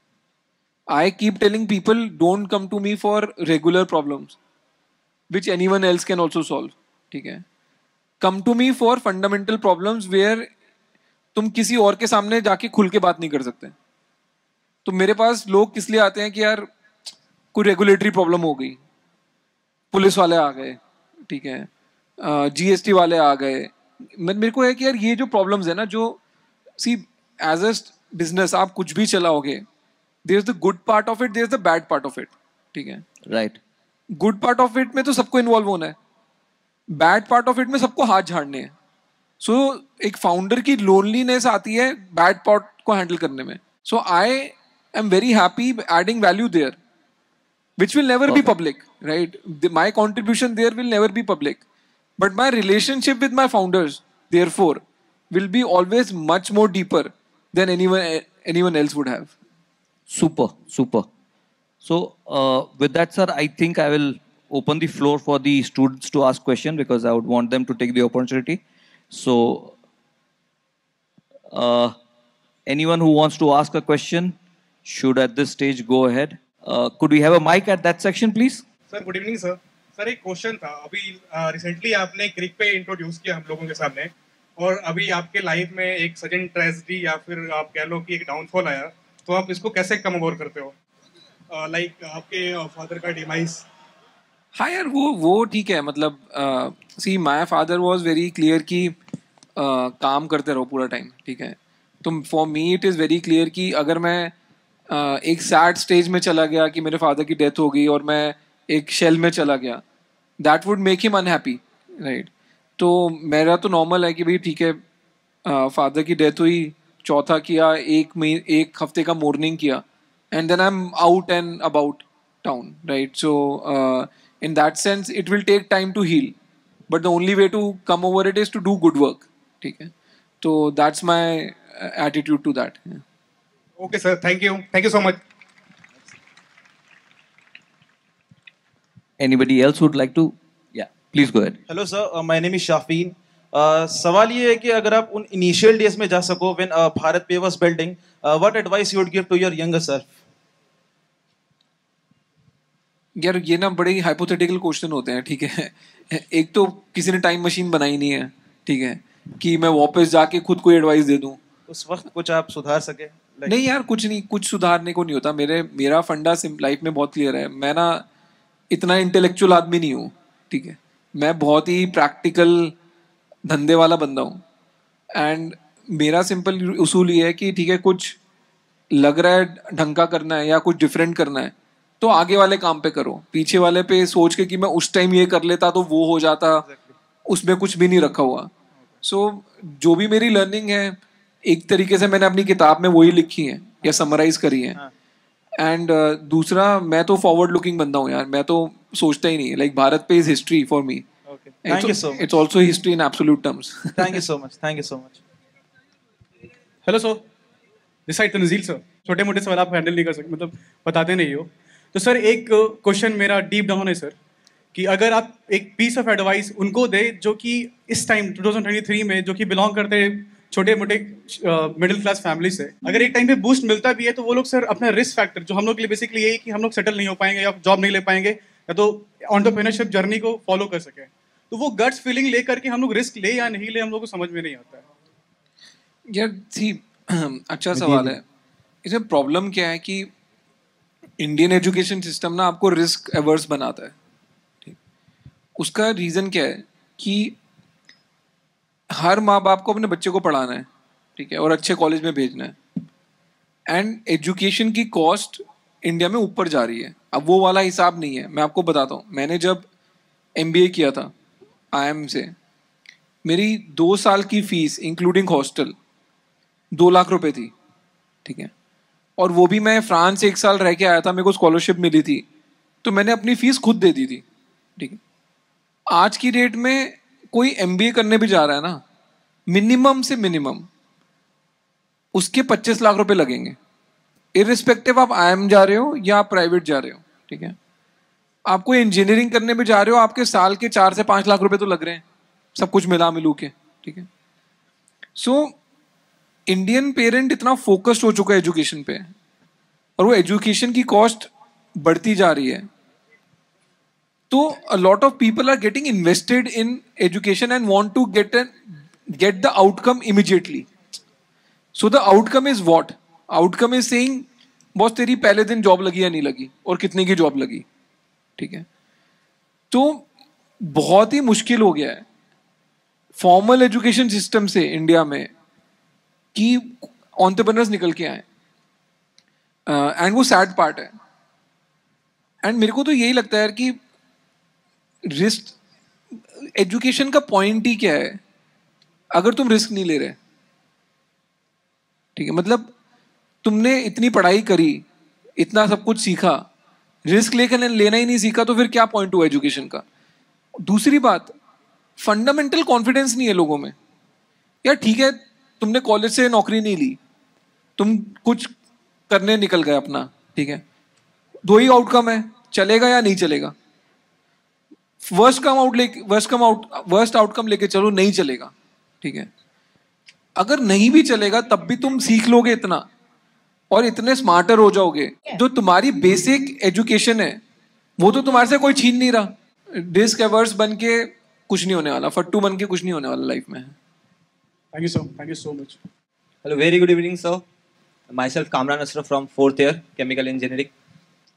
I keep telling people don't come to me for regular problems which anyone else can also solve. ठीक है. Come to me for fundamental problems where तुम किसी और के सामने जाके खुल के बात नहीं कर सकते. तो मेरे पास लोग किस लिए आते हैं कि यार कोई रेगुलेटरी प्रॉब्लम हो गई, पुलिस वाले आ गए, ठीक है, जीएसटी वाले आ गए. मेरे को है कि यार ये जो प्रॉब्लम्स है ना, जो सी एज अ बिजनेस आप कुछ भी चलाओगे, there is the good part of it, there is the bad part of it. ठीक है. Right. Good part of it में तो सबको इन्वॉल्व होना है, बैड पार्ट ऑफ इट में सबको हाथ झाड़ने हैं. सो so, एक फाउंडर की लोनलीनेस आती है बैड पार्ट को हैंडल करने में. So I am very happy adding value there, which will never be public, right? The, my contribution there will never be public, but my relationship with my founders, therefore, will be always much more deeper than anyone anyone else would have. Super, super. So uh, with that, sir, I think I will open the floor for the students to ask questions because I would want them to take the opportunity. So uh, anyone who wants to ask a question should at this stage go ahead. Uh, could we have a mic at that section, please? Sir, good evening, sir. Sir, एक question था. अभी recently uh, आपने क्रिक पे introduce किया हम लोगों के सामने, और अभी आपके लाइफ में एक सडन ट्रेजेडी या फिर आप कह लो कि एक डाउनफॉल आया, तो आप इसको कैसे कम ओवर करते हो? लाइक uh, like, आपके फादर का डिमाइस, हाँ यार, वो वो ठीक है, मतलब see my father was very clear कि uh, काम करते रहो पूरा टाइम, ठीक है. तो for me it is very clear कि अगर मैं uh, एक सैड स्टेज में चला गया कि मेरे फादर की डेथ हो गई और मैं एक शेल में चला गया, that would make him unhappy, right. तो मेरा तो नॉर्मल है कि भाई ठीक है, फादर की डेथ हुई, चौथा किया, एक महीने एक हफ्ते का मोर्निंग किया, and then I am out and about town, right? So uh, in that sense it will take time to heal, but the only way to come over it is to do good work, ठीक है. So that's my uh, attitude to that. Yeah. Okay sir, thank you, thank you so much. Anybody else would like to? Yeah, please go ahead. Hello sir, uh, my name is Shafin. uh, सवाल ये है कि अगर आप उन initial days में जा सको when uh, भारत पे was building, uh, what advice you would give to your younger self? यार ये ना बड़े ही हाइपोथेटिकल क्वेश्चन होते हैं, ठीक है. एक तो किसी ने टाइम मशीन बनाई नहीं है, ठीक है, कि मैं वापस जाके खुद को एडवाइस दे दूं. उस वक्त कुछ आप सुधार सके? like... नहीं यार, कुछ नहीं, कुछ सुधारने को नहीं होता. मेरे मेरा फंडा लाइफ में बहुत क्लियर है. मैं ना इतना इंटेलेक्चुअल आदमी नहीं हूँ, ठीक है. मैं बहुत ही प्रैक्टिकल धंधे वाला बंदा हूँ. एंड मेरा सिंपल उसूल ये है कि ठीक है, कुछ लग रहा है ढंग का करना है या कुछ डिफरेंट करना है तो आगे वाले काम पे करो. पीछे वाले पे सोच के कि मैं उस टाइम ये कर लेता तो वो हो जाता, उसमें कुछ भी नहीं रखा हुआ. सो so, जो भी मेरी लर्निंग है एक तरीके से मैंने अपनी किताब में वही लिखी है या समराइज करी है. एंड uh, दूसरा, मैं तो फॉरवर्ड लुकिंग बंदा हूँ यार. मैं तो सोचता ही नहीं, like BharatPe is history for me. Thank you so much. It's also history in absolute terms. Thank you so much, thank you so much. Hello sir, this side Tanzeel sir. छोटे मोटे सवाल आप हैंडल नहीं कर सकते, मतलब बताते नहीं हो. तो सर एक क्वेश्चन मेरा डीप डाउन है सर, कि अगर आप एक पीस ऑफ एडवाइस उनको दे जो कि इस टाइम दो हज़ार तेईस में जो कि बिलोंग करते हैं छोटे मोटे मिडिल क्लास फैमिली से, अगर एक टाइम पे बूस्ट मिलता भी है तो वो लोग सर अपना रिस्क फैक्टर जो हम लोग के लिए बेसिकली यही कि हम लोग सेटल नहीं हो पाएंगे या जॉब नहीं ले पाएंगे या तो एंटरप्रेन्योरशिप जर्नी को फॉलो कर सके, तो वो गट्स फीलिंग लेकर के हम लोग रिस्क ले या नहीं ले हम लोग को समझ में नहीं आता है. यार सी अच्छा सवाल है. इसमें प्रॉब्लम क्या है कि इंडियन एजुकेशन सिस्टम ना आपको रिस्क एवर्स बनाता है, ठीक. उसका रीज़न क्या है कि हर माँ बाप को अपने बच्चे को पढ़ाना है, ठीक है, और अच्छे कॉलेज में भेजना है. एंड एजुकेशन की कॉस्ट इंडिया में ऊपर जा रही है. अब वो वाला हिसाब नहीं है. मैं आपको बताता हूँ, मैंने जब एमबीए किया था आईएम से, मेरी दो साल की फीस इंक्लूडिंग हॉस्टल दो लाख रुपए थी, ठीक है. और वो भी मैं फ्रांस एक साल रह के आया था, मेरे को स्कॉलरशिप मिली थी, तो मैंने अपनी फीस खुद दे दी थी, ठीक है. आज की डेट में कोई एमबीए करने भी जा रहा है ना, मिनिमम से मिनिमम उसके पच्चीस लाख रुपए लगेंगे, इररिस्पेक्टिव आप आईएम जा रहे हो या आप प्राइवेट जा रहे हो, ठीक है. आप कोई इंजीनियरिंग करने भी जा रहे हो, आपके साल के चार से पांच लाख रुपए तो लग रहे हैं, सब कुछ मिला मिलू के, ठीक है. सो इंडियन पेरेंट इतना फोकस्ड हो चुका है एजुकेशन पे, और वो एजुकेशन की कॉस्ट बढ़ती जा रही है. तो a lot of people are getting invested in education and want to get get the outcome immediately. So the outcome is what? Outcome is saying boss तेरी पहले दिन जॉब लगी या नहीं लगी और कितने की जॉब लगी, ठीक है. तो बहुत ही मुश्किल हो गया है फॉर्मल एजुकेशन सिस्टम से इंडिया में कि एंटरप्रेन्योर्स निकल के आए. एंड uh, वो सैड पार्ट है. एंड मेरे को तो यही लगता है यार कि रिस्क एजुकेशन का पॉइंट ही क्या है अगर तुम रिस्क नहीं ले रहे, ठीक है. मतलब तुमने इतनी पढ़ाई करी, इतना सब कुछ सीखा, रिस्क लेकर लेना ही नहीं सीखा, तो फिर क्या पॉइंट हुआ एजुकेशन का. दूसरी बात, फंडामेंटल कॉन्फिडेंस नहीं है लोगों में. यार ठीक है, तुमने कॉलेज से नौकरी नहीं ली, तुम कुछ करने निकल गए अपना, ठीक है. दो ही आउटकम है, चलेगा या नहीं चलेगा. वर्स्ट कम आउट लेके worst come out worst outcome लेके चलो, नहीं चलेगा, ठीक है. अगर नहीं भी चलेगा तब भी तुम सीख लोगे इतना और इतने स्मार्टर हो जाओगे. जो तुम्हारी बेसिक एजुकेशन है वो तो तुम्हारे से कोई छीन नहीं रहा. डिस्क एवर्स बन के कुछ नहीं होने वाला, फट्टू बन के कुछ नहीं होने वाला लाइफ में. Thank you so, thank you so much. Hello, very good evening, sir. Myself, Kamran Ashraf from fourth year, chemical engineering.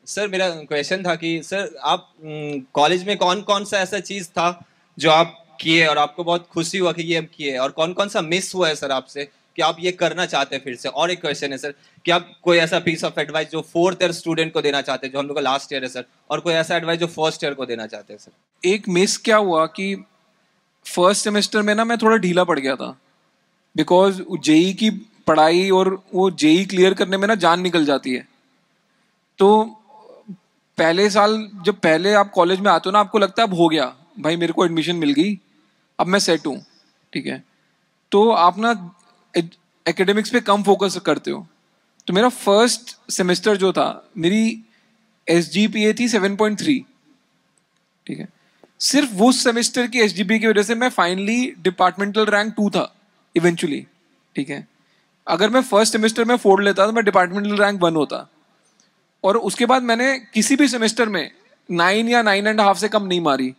Sir मेरा क्वेश्चन था कि सर आप कॉलेज में कौन कौन सा ऐसा चीज था जो आप किए और आपको बहुत खुशी हुआ कि ये हम किए, और कौन कौन सा मिस हुआ है सर आपसे कि आप ये करना चाहते हैं फिर से? और एक क्वेश्चन है सर कि आप कोई ऐसा पीस ऑफ एडवाइस जो फोर्थ ईयर स्टूडेंट को देना चाहते हैं, जो हम लोग का लास्ट ईयर है सर, और कोई ऐसा एडवाइस जो फर्स्ट ईयर को देना चाहते हैं सर? एक मिस क्या हुआ कि फर्स्ट सेमेस्टर में ना मैं थोड़ा ढीला पड़ गया था, बिकॉज जेई की पढ़ाई और वो जेई क्लियर करने में ना जान निकल जाती है। तो पहले साल जब पहले आप कॉलेज में आते हो ना, आपको लगता है अब हो गया भाई, मेरे को एडमिशन मिल गई, अब मैं सेट हूँ, ठीक है। तो आप ना एकेडमिक्स पे कम फोकस करते हो। तो मेरा फर्स्ट सेमेस्टर जो था, मेरी एस जी पी ए थी सेवन पॉइंट थ्री, ठीक है। सिर्फ वो सेमेस्टर की एस जी पी की वजह से मैं फाइनली डिपार्टमेंटल रैंक टू था इवेंचुअली, ठीक है। अगर मैं फर्स्ट सेमेस्टर में फोड़ लेता तो मैं डिपार्टमेंटल रैंक वन होता। और उसके बाद मैंने किसी भी सेमेस्टर में नाइन या नाइन एंड हाफ से कम नहीं मारी।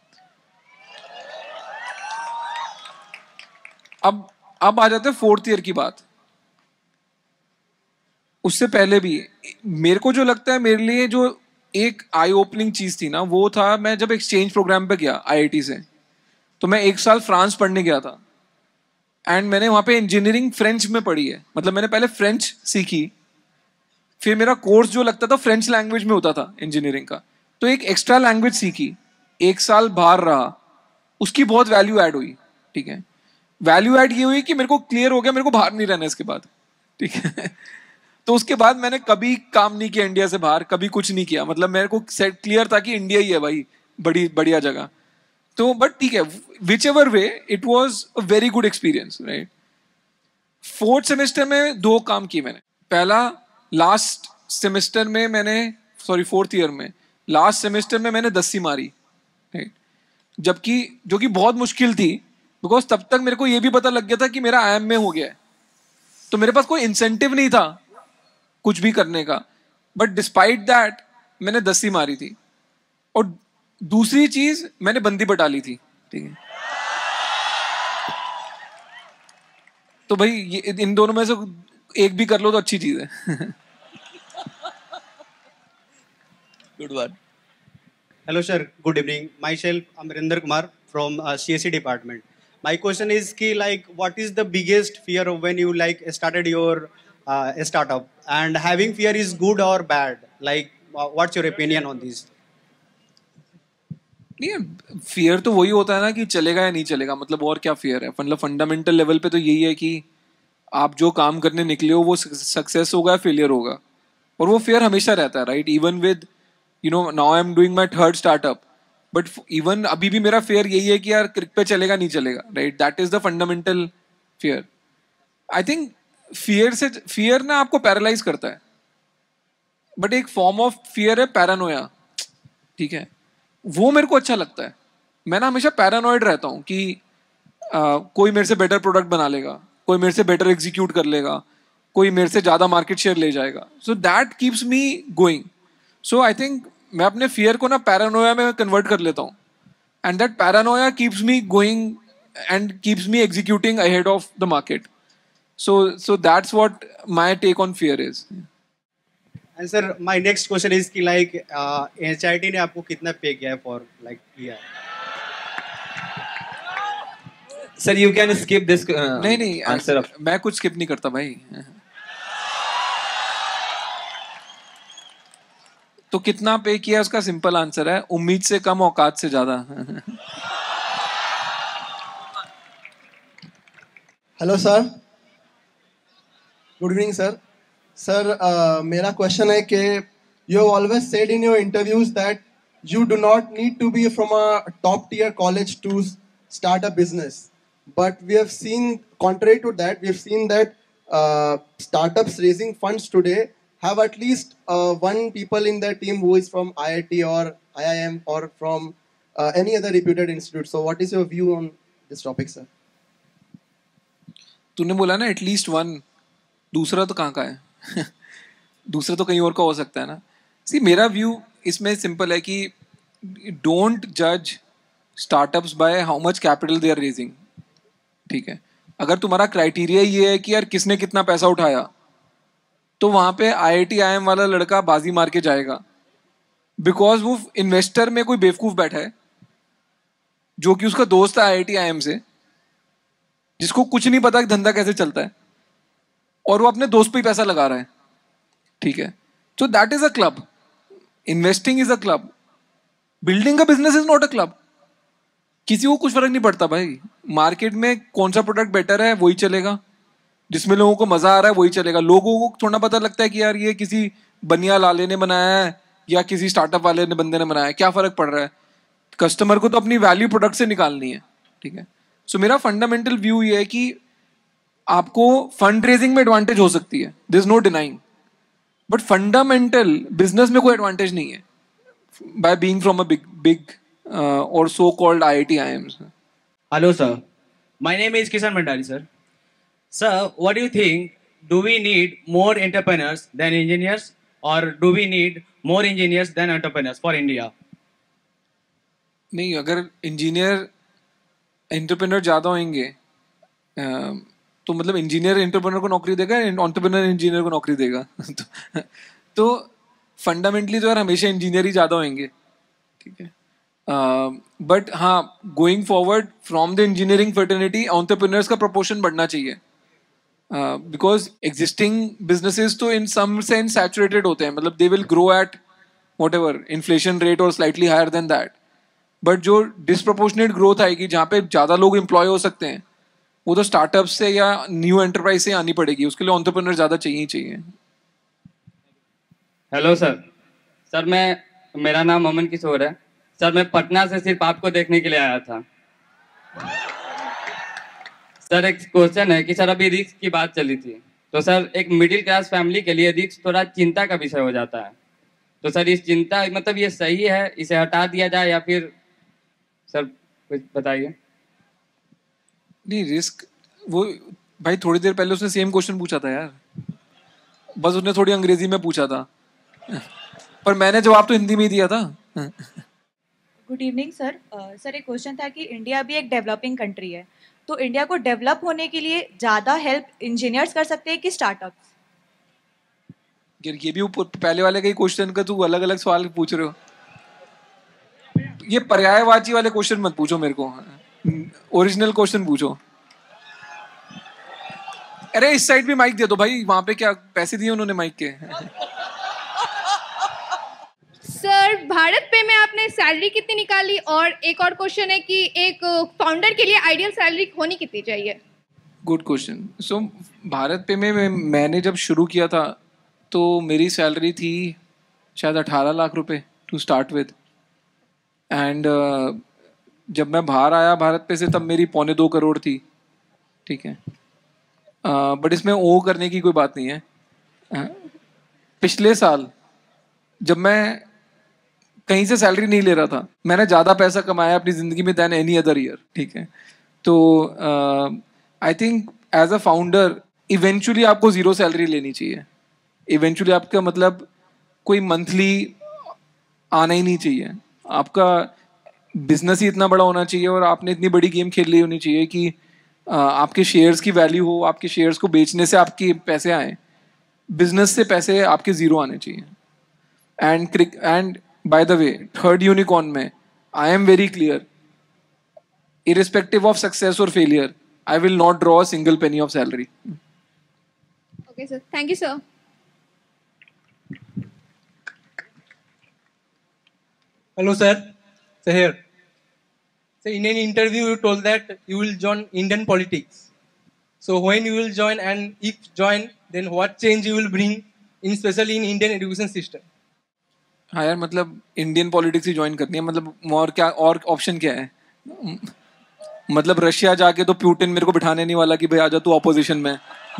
अब अब आ जाते हैं फोर्थ ईयर की बात। उससे पहले भी मेरे को जो लगता है मेरे लिए जो एक आई ओपनिंग चीज थी ना, वो था मैं जब एक्सचेंज प्रोग्राम पे गया आई आई टी से। तो मैं एक साल फ्रांस पढ़ने गया था, एंड मैंने वहां पे इंजीनियरिंग फ्रेंच में पढ़ी है। मतलब मैंने पहले फ्रेंच सीखी, फिर मेरा कोर्स जो लगता था फ्रेंच लैंग्वेज में होता था इंजीनियरिंग का, तो एक एक्स्ट्रा लैंग्वेज सीखी, एक साल बाहर रहा, उसकी बहुत वैल्यू ऐड हुई, ठीक है। वैल्यू ऐड ये हुई कि मेरे को क्लियर हो गया मेरे को बाहर नहीं रहना इसके बाद, ठीक है। तो उसके बाद मैंने कभी काम नहीं किया इंडिया से बाहर, कभी कुछ नहीं किया। मतलब मेरे को सेट क्लियर था कि इंडिया ही है भाई, बड़ी बढ़िया जगह। तो बट ठीक है, whichever way it was a very good experience, right. Fourth semester में दो काम किए मैंने। पहला, लास्ट सेमेस्टर में मैंने, सॉरी फोर्थ ईयर में लास्ट सेमेस्टर में मैंने दसवीं मारी, राइट। जबकि जो कि बहुत मुश्किल थी, बिकॉज तब तक मेरे को ये भी पता लग गया था कि मेरा आई एम में हो गया है, तो मेरे पास कोई इंसेंटिव नहीं था कुछ भी करने का। बट डिस्पाइट दैट मैंने दसवीं मारी थी। और दूसरी चीज, मैंने बंदी बटा ली थी, ठीक है। तो भाई ये इन दोनों में से एक भी कर लो तो अच्छी चीज है। Good one. Hello, sir. Good evening. Myself, Amrinder Kumar from uh, C S E department. My question is, ki, like, what is the biggest fear of when you like started your uh, startup? And having fear is good or bad? Like, uh, what's your opinion on this? नहीं, fear तो वही होता है ना कि चलेगा या नहीं चलेगा। मतलब और क्या फियर है? मतलब फंडामेंटल लेवल पे तो यही है कि आप जो काम करने निकले हो वो सक्सेस होगा या फेलियर होगा, और वो फियर हमेशा रहता है, right. Even with you know now I am doing my third startup, but even अभी भी मेरा फियर यही है कि यार क्रिक पे चलेगा नहीं चलेगा, right. That is the fundamental fear. I think fear से फियर ना आपको पैरालाइज करता है, बट एक फॉर्म ऑफ फियर है पैरानोया, ठीक है। वो मेरे को अच्छा लगता है। मैं ना हमेशा पैरानॉइड रहता हूँ कि आ, कोई मेरे से बेटर प्रोडक्ट बना लेगा, कोई मेरे से बेटर एग्जीक्यूट कर लेगा, कोई मेरे से ज़्यादा मार्केट शेयर ले जाएगा। So that keeps me going. So I think मैं अपने फियर को ना पैरानोया में कन्वर्ट कर लेता हूँ, and that paranoia keeps me going and keeps me executing ahead of the market. So so that's what my take on fear is. And sir, my next question is कि like uh, H I T ने आपको कितना पे किया है for like year? Sir you can skip this. नहीं नहीं answer. मैं कुछ स्किप नहीं करता भाई। तो कितना पे किया उसका सिंपल आंसर है, उम्मीद से कम औकात से ज्यादा। Hello sir, good evening sir. Sir uh, मेरा क्वेश्चन है कि you have always said in your interviews that you do not need to be from a top tier college to start a business, but we have seen contrary to that, we have seen that uh, startups raising funds today have at least uh, one people in their team who is from I I T or I I M or from uh, any other reputed institute. So what is your view on this topic, sir? तूने बोला ना at least one, दूसरा तो कहाँ का है? दूसरा तो कहीं और का हो सकता है ना। सी मेरा व्यू इसमें सिंपल है कि डोंट जज startups by how much capital they are raising, ठीक है। अगर तुम्हारा क्राइटेरिया ये है कि यार किसने कितना पैसा उठाया, तो वहां पे आई आई टी आई एम वाला लड़का बाजी मार के जाएगा बिकॉज वो इन्वेस्टर में कोई बेवकूफ बैठा है जो कि उसका दोस्त है आई आई टी आई एम से, जिसको कुछ नहीं पता कि धंधा कैसे चलता है, और वो अपने दोस्त पे ही पैसा लगा रहा है, ठीक है। So that is a club, investing is a club, building a business is not a club. किसी को कुछ फर्क नहीं पड़ता भाई, मार्केट में कौन सा प्रोडक्ट बेटर है वही चलेगा, जिसमें लोगों को मजा आ रहा है वही चलेगा। लोगों को थोड़ा पता लगता है कि यार ये किसी बनिया लाले ने बनाया है या किसी स्टार्टअप वाले ने बंदे ने बनाया है, क्या फर्क पड़ रहा है। कस्टमर को तो अपनी वैल्यू प्रोडक्ट से निकालनी है, ठीक है। सो so, मेरा फंडामेंटल व्यू ये है कि आपको फंड रेजिंग में एडवांटेज हो सकती है, there is no denying, but fundamental business में कोई एडवांटेज नहीं है by being from a big big और so called I I T I Ms. Hello, sir. My name is Kishan Bhandari, sir. Sir, what do you think? Do we need more entrepreneurs than engineers, or do we need more engineers than entrepreneurs for India? नहीं, अगर engineer entrepreneur ज़्यादा होंगे तो मतलब engineer entrepreneur को नौकरी देगा, entrepreneur engineer को नौकरी देगा तो, तो फंडामेंटली तो यार हमेशा इंजीनियर ही ज़्यादा होंगे, ठीक है। बट uh, हाँ, going forward from the engineering fraternity entrepreneurs का प्रोपोर्शन बढ़ना चाहिए, बिकॉज एग्जिस्टिंग बिजनेसेस तो इन सम सेंस सैचुरेटेड होते हैं, मतलब they will grow at whatever inflation rate और slightly higher than that, but जो डिसप्रोपोर्शनेट ग्रोथ आएगी जहाँ पे ज़्यादा लोग एम्प्लॉय हो सकते हैं, वो तो स्टार्टअप से या न्यू एंटरप्राइज से आनी पड़ेगी, उसके लिए एंटरप्रेन्योर ज़्यादा चाहिए ही चाहिए। Hello sir. सर मैं मेरा नाम अमन किशोर है सर, मैं पटना से सिर्फ आपको देखने के लिए आया था। सर एक क्वेश्चन है कि सर अभी रिस्क की बात चली थी, तो सर एक मिडिल क्लास फैमिली के लिए रिस्क थोड़ा चिंता का विषय हो जाता है, तो सर इस चिंता मतलब ये सही है, इसे हटा दिया जाए या फिर सर कुछ बताइए। नहीं, रिस्क वो भाई थोड़ी देर पहले उसने सेम क्वेश्चन पूछा था यार, बस उसने थोड़ी अंग्रेजी में पूछा था पर मैंने जवाब तो हिंदी में ही दिया था। Good evening sir. सर एक क्वेश्चन था कि इंडिया भी एक डेवलपिंग कंट्री है, तो इंडिया को डेवलप होने के लिए ज़्यादा हेल्प इंजीनियर्स कर सकते हैं कि स्टार्टअप्स? यार ये भी ऊपर पहले वाले का ही क्वेश्चन का तू अलग अलग सवाल पूछ रहे हो, ये पर्यायवाची वाले क्वेश्चन मत पूछो मेरे को, ओरिजिनल क्वेश्चन पूछो। अरे इस साइड भी माइक दे दो भाई, वहां पे क्या पैसे दिए उन्होंने माइक के। सर भारत पे में आपने सैलरी कितनी निकाली, और एक और क्वेश्चन है कि एक फाउंडर के लिए आइडियल सैलरी होनी कितनी चाहिए? Good question. सो भारत पे में मैं, मैंने जब शुरू किया था तो मेरी सैलरी थी शायद अठारह लाख रुपए टू स्टार्ट विद, एंड जब मैं बाहर आया भारत पे से तब मेरी पौने दो करोड़ थी, ठीक है। बट uh, इसमें ओ करने की कोई बात नहीं है। uh, पिछले साल जब मैं कहीं से सैलरी नहीं ले रहा था, मैंने ज़्यादा पैसा कमाया अपनी ज़िंदगी में दैन एनी अदर ईयर, ठीक है। तो I think as a founder eventually आपको ज़ीरो सैलरी लेनी चाहिए, इवेंचुअली आपका मतलब कोई मंथली आना ही नहीं चाहिए, आपका बिजनेस ही इतना बड़ा होना चाहिए और आपने इतनी बड़ी गेम खेल ली होनी चाहिए कि uh, आपके शेयर्स की वैल्यू हो, आपके शेयर्स को बेचने से आपके पैसे आए, बिजनेस से पैसे आपके ज़ीरो आने चाहिए। And and by the way third unicorn में I am very clear, irrespective of success और failure, I will not draw a single penny of salary. Okay sir, thank you sir. Hello sir, so here. So in an interview you told that you will join Indian politics. So when you will join, and if join, then what change you will bring, in especially in Indian education system? हाँ यार, मतलब Indian politics ही join करनी है, मतलब और क्या, और option क्या है? मतलब रशिया जाके तो प्यूटिन मेरे को बिठाने नहीं वाला कि भाई आजा तू ऑपोजिशन में।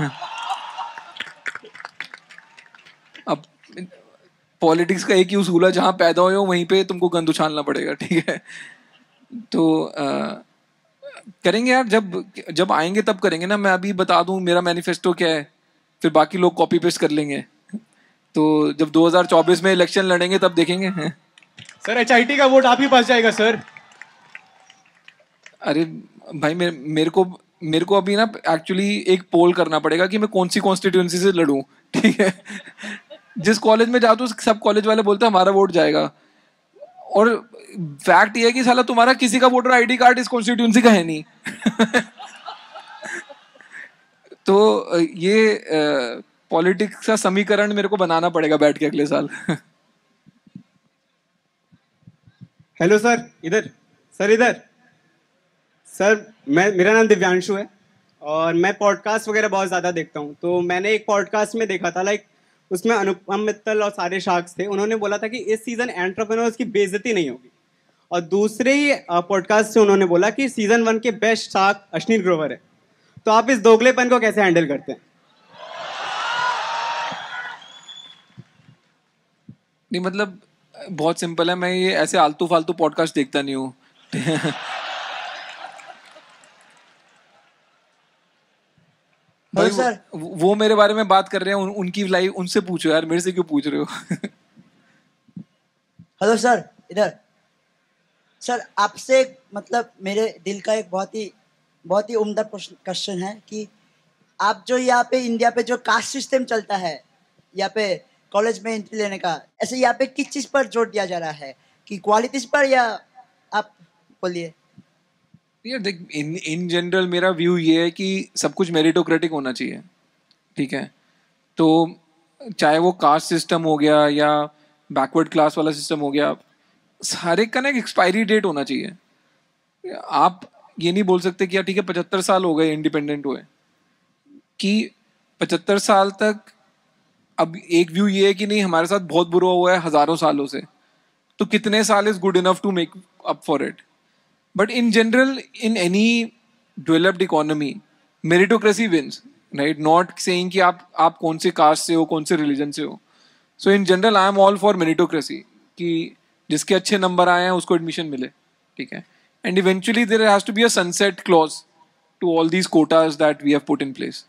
अब पॉलिटिक्स का एक ही उसूल है, जहाँ पैदा हुए हो वहीं पे तुमको गंद उछालना पड़ेगा, ठीक है। तो आ, करेंगे यार, जब जब आएंगे तब करेंगे ना। मैं अभी बता दूं मेरा मैनिफेस्टो क्या है, फिर बाकी लोग कॉपी पेस्ट कर लेंगे। तो जब दो हज़ार चौबीस में इलेक्शन लड़ेंगे तब देखेंगे। सर एच आई टी का वोट आप ही पास जाएगा सर। अरे भाई मेरे मेरे को मेरे को अभी ना एक्चुअली एक पोल करना पड़ेगा कि मैं कौन सी कॉन्स्टिट्यूएंसी से लड़ूं, ठीक है। जिस कॉलेज में जाता हूँ सब कॉलेज वाले बोलते हैं हमारा वोट जाएगा, और फैक्ट ये है कि साला तुम्हारा किसी का वोटर आईडी कार्ड इस कॉन्स्टिट्यूंसी का है नहीं। तो ये पॉलिटिक्स का समीकरण मेरे को बनाना पड़ेगा बैठ के अगले साल। हेलो सर, इधर सर इधर सर मैं मेरा नाम दिव्यांशु है और मैं पॉडकास्ट वगैरह बहुत ज़्यादा देखता हूँ। तो मैंने एक पॉडकास्ट में देखा था, लाइक उसमें अनुपम मित्तल और सारे शार्क्स थे। उन्होंने बोला था कि इस सीज़न एंटरप्रेन्योर्स की बेइज्जती नहीं होगी। और दूसरे ही पॉडकास्ट से उन्होंने बोला कि सीज़न वन के बेस्ट शार्क अश्विनी ग्रोवर है। तो आप इस दोगलेपन को कैसे हैंडल करते हैं? नहीं मतलब बहुत सिंपल है, मैं ये ऐसे आलतू फालतू पॉडकास्ट देखता नहीं हूँ। भाई सर वो, वो मेरे बारे में बात कर रहे हैं, उन, उनकी लाइफ उनसे पूछो यार, मेरे से क्यों पूछ रहे हो? हेलो सर, इधर सर आपसे मतलब मेरे दिल का एक बहुत ही बहुत ही उम्दा क्वेश्चन है कि आप जो यहाँ पे इंडिया पे जो कास्ट सिस्टम चलता है यहाँ पे कॉलेज में एंट्री लेने का, ऐसे यहाँ पे किस चीज़ पर जोर दिया जा रहा है कि क्वालिटीज पर, या आप बोलिए? यार देख, इन इन जनरल मेरा व्यू ये है कि सब कुछ मेरिटोक्रेटिक होना चाहिए, ठीक है? तो चाहे वो कास्ट सिस्टम हो गया या बैकवर्ड क्लास वाला सिस्टम हो गया, सारे का ना एक एक्सपायरी डेट होना चाहिए। आप ये नहीं बोल सकते कि यार ठीक है पचहत्तर साल हो गए इंडिपेंडेंट हुए, कि पचहत्तर साल तक, अब एक व्यू ये है कि नहीं हमारे साथ बहुत बुरा हुआ है हजारों सालों से, तो कितने साल is good enough to make up for it. But in general in any developed economy meritocracy wins, right? Not saying कि आप आप कौन से कास्ट से हो, कौन से रिलीजन से हो। So in general I am all for meritocracy, कि जिसके अच्छे नंबर आए हैं उसको एडमिशन मिले, ठीक है? And eventually there has to be a sunset clause to all these quotas that we have put in place.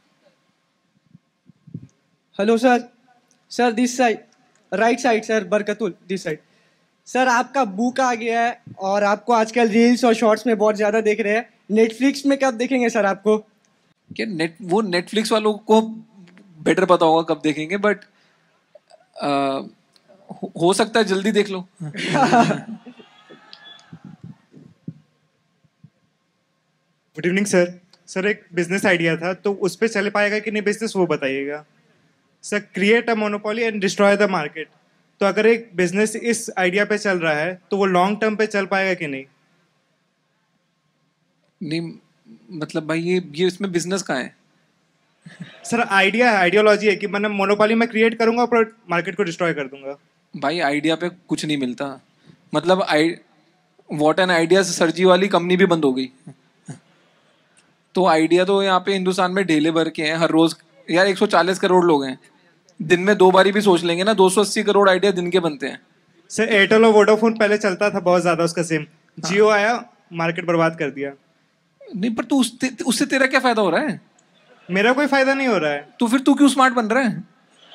Hello sir, sir this side, right side sir, Barkatul this side. Sir आपका book आ गया है और आपको आजकल reels और shorts में बहुत ज़्यादा देख रहे हैं, नेटफ्लिक्स में कब देखेंगे सर आपको? क्या नेट वो नेटफ्लिक्स वालों को बेटर पता होगा कब देखेंगे, बट हो, हो सकता है जल्दी देख लो। Good evening sir. सर एक बिजनेस आइडिया था, तो उस पर चल पाएगा कि नहीं बिजनेस, वो बताइएगा sir. Create a monopoly and destroy the market. तो अगर एक बिजनेस इस आइडिया पे चल रहा है तो वो लॉन्ग टर्म पे चल पाएगा कि नहीं? नहीं मतलब भाई ये ये इसमें बिजनेस कहाँ है? सर आइडिया है, आइडियोलॉजी है कि मैंने मोनोपोली में क्रिएट करूंगा और मार्केट को डिस्ट्रॉय कर दूंगा। भाई आइडिया पे कुछ नहीं मिलता, मतलब आई वॉट एन आइडिया सरजी वाली कंपनी भी बंद हो गई। तो आइडिया तो यहाँ पे हिंदुस्तान में ढेले भर के हैं हर रोज। यार एक सौ चालीस करोड़ लोग हैं, दिन में दो बारी भी सोच लेंगे ना, दो सौ अस्सी करोड़ आइडिया दिन के बनते हैं। सर एयरटेल और वोडाफोन पहले चलता था बहुत ज्यादा उसका सिम, हाँ। जियो आया मार्केट बर्बाद कर दिया। नहीं पर तू उससे उससे तेरा क्या फायदा हो रहा है? मेरा कोई फायदा नहीं हो रहा है। तो फिर तू क्यों स्मार्ट बन रहा है?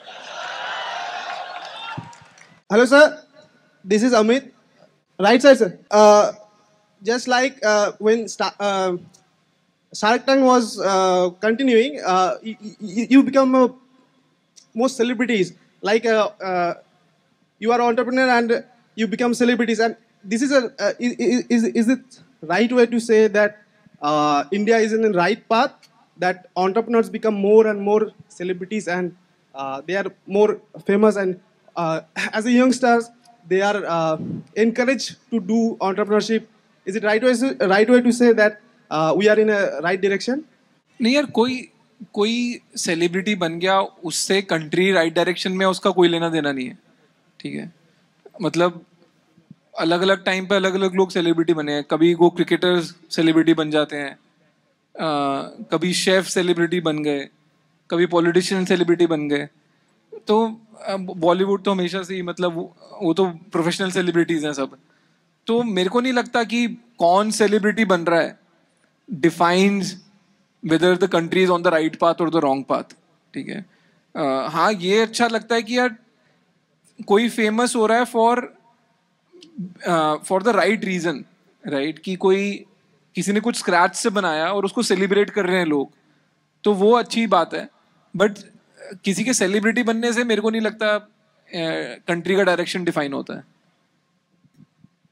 Hello sir, this is Amit, right side sir. Just like when Shark Tank was uh, continuing, uh, you, you become uh, most celebrities. Like uh, uh, you are an entrepreneur and you become celebrities. And this is a uh, is, is is it right way to say that uh, India is in the right path? That entrepreneurs become more and more celebrities and uh, they are more famous. And uh, as a youngsters, they are uh, encouraged to do entrepreneurship. Is it right way right way to say that? Uh, we are in a right direction? नहीं यार, कोई कोई celebrity बन गया उससे country right direction में उसका कोई लेना देना नहीं है, ठीक है? मतलब अलग अलग टाइम पे अलग अलग लोग सेलिब्रिटी बने हैं। कभी वो क्रिकेटर्स सेलिब्रिटी बन जाते हैं, आ, कभी शेफ सेलिब्रिटी बन गए, कभी पॉलिटिशियन सेलिब्रिटी बन गए। तो बॉलीवुड तो हमेशा से ही मतलब वो, वो तो प्रोफेशनल सेलिब्रिटीज हैं सब। तो मेरे को नहीं लगता कि कौन सेलिब्रिटी बन रहा है defines whether the country is on the right path or the wrong path, ठीक है? uh, हाँ ये अच्छा लगता है कि यार कोई फेमस हो रहा है for for the right reason, right? कि कोई किसी ने कुछ स्क्रैच से बनाया और उसको सेलिब्रेट कर रहे हैं लोग, तो वो अच्छी बात है। बट किसी के सेलिब्रिटी बनने से मेरे को नहीं लगता कंट्री uh, का डायरेक्शन डिफाइन होता है।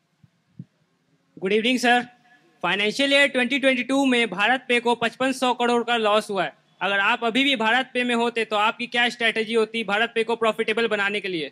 Good evening sir. Financial year twenty twenty two में भारत पे को पचपन सौ करोड़ का लॉस हुआ है। अगर आप अभी भी भारत पे में होते तो आपकी क्या स्ट्रेटेजी होती भारत पे को प्रॉफिटेबल बनाने के लिए?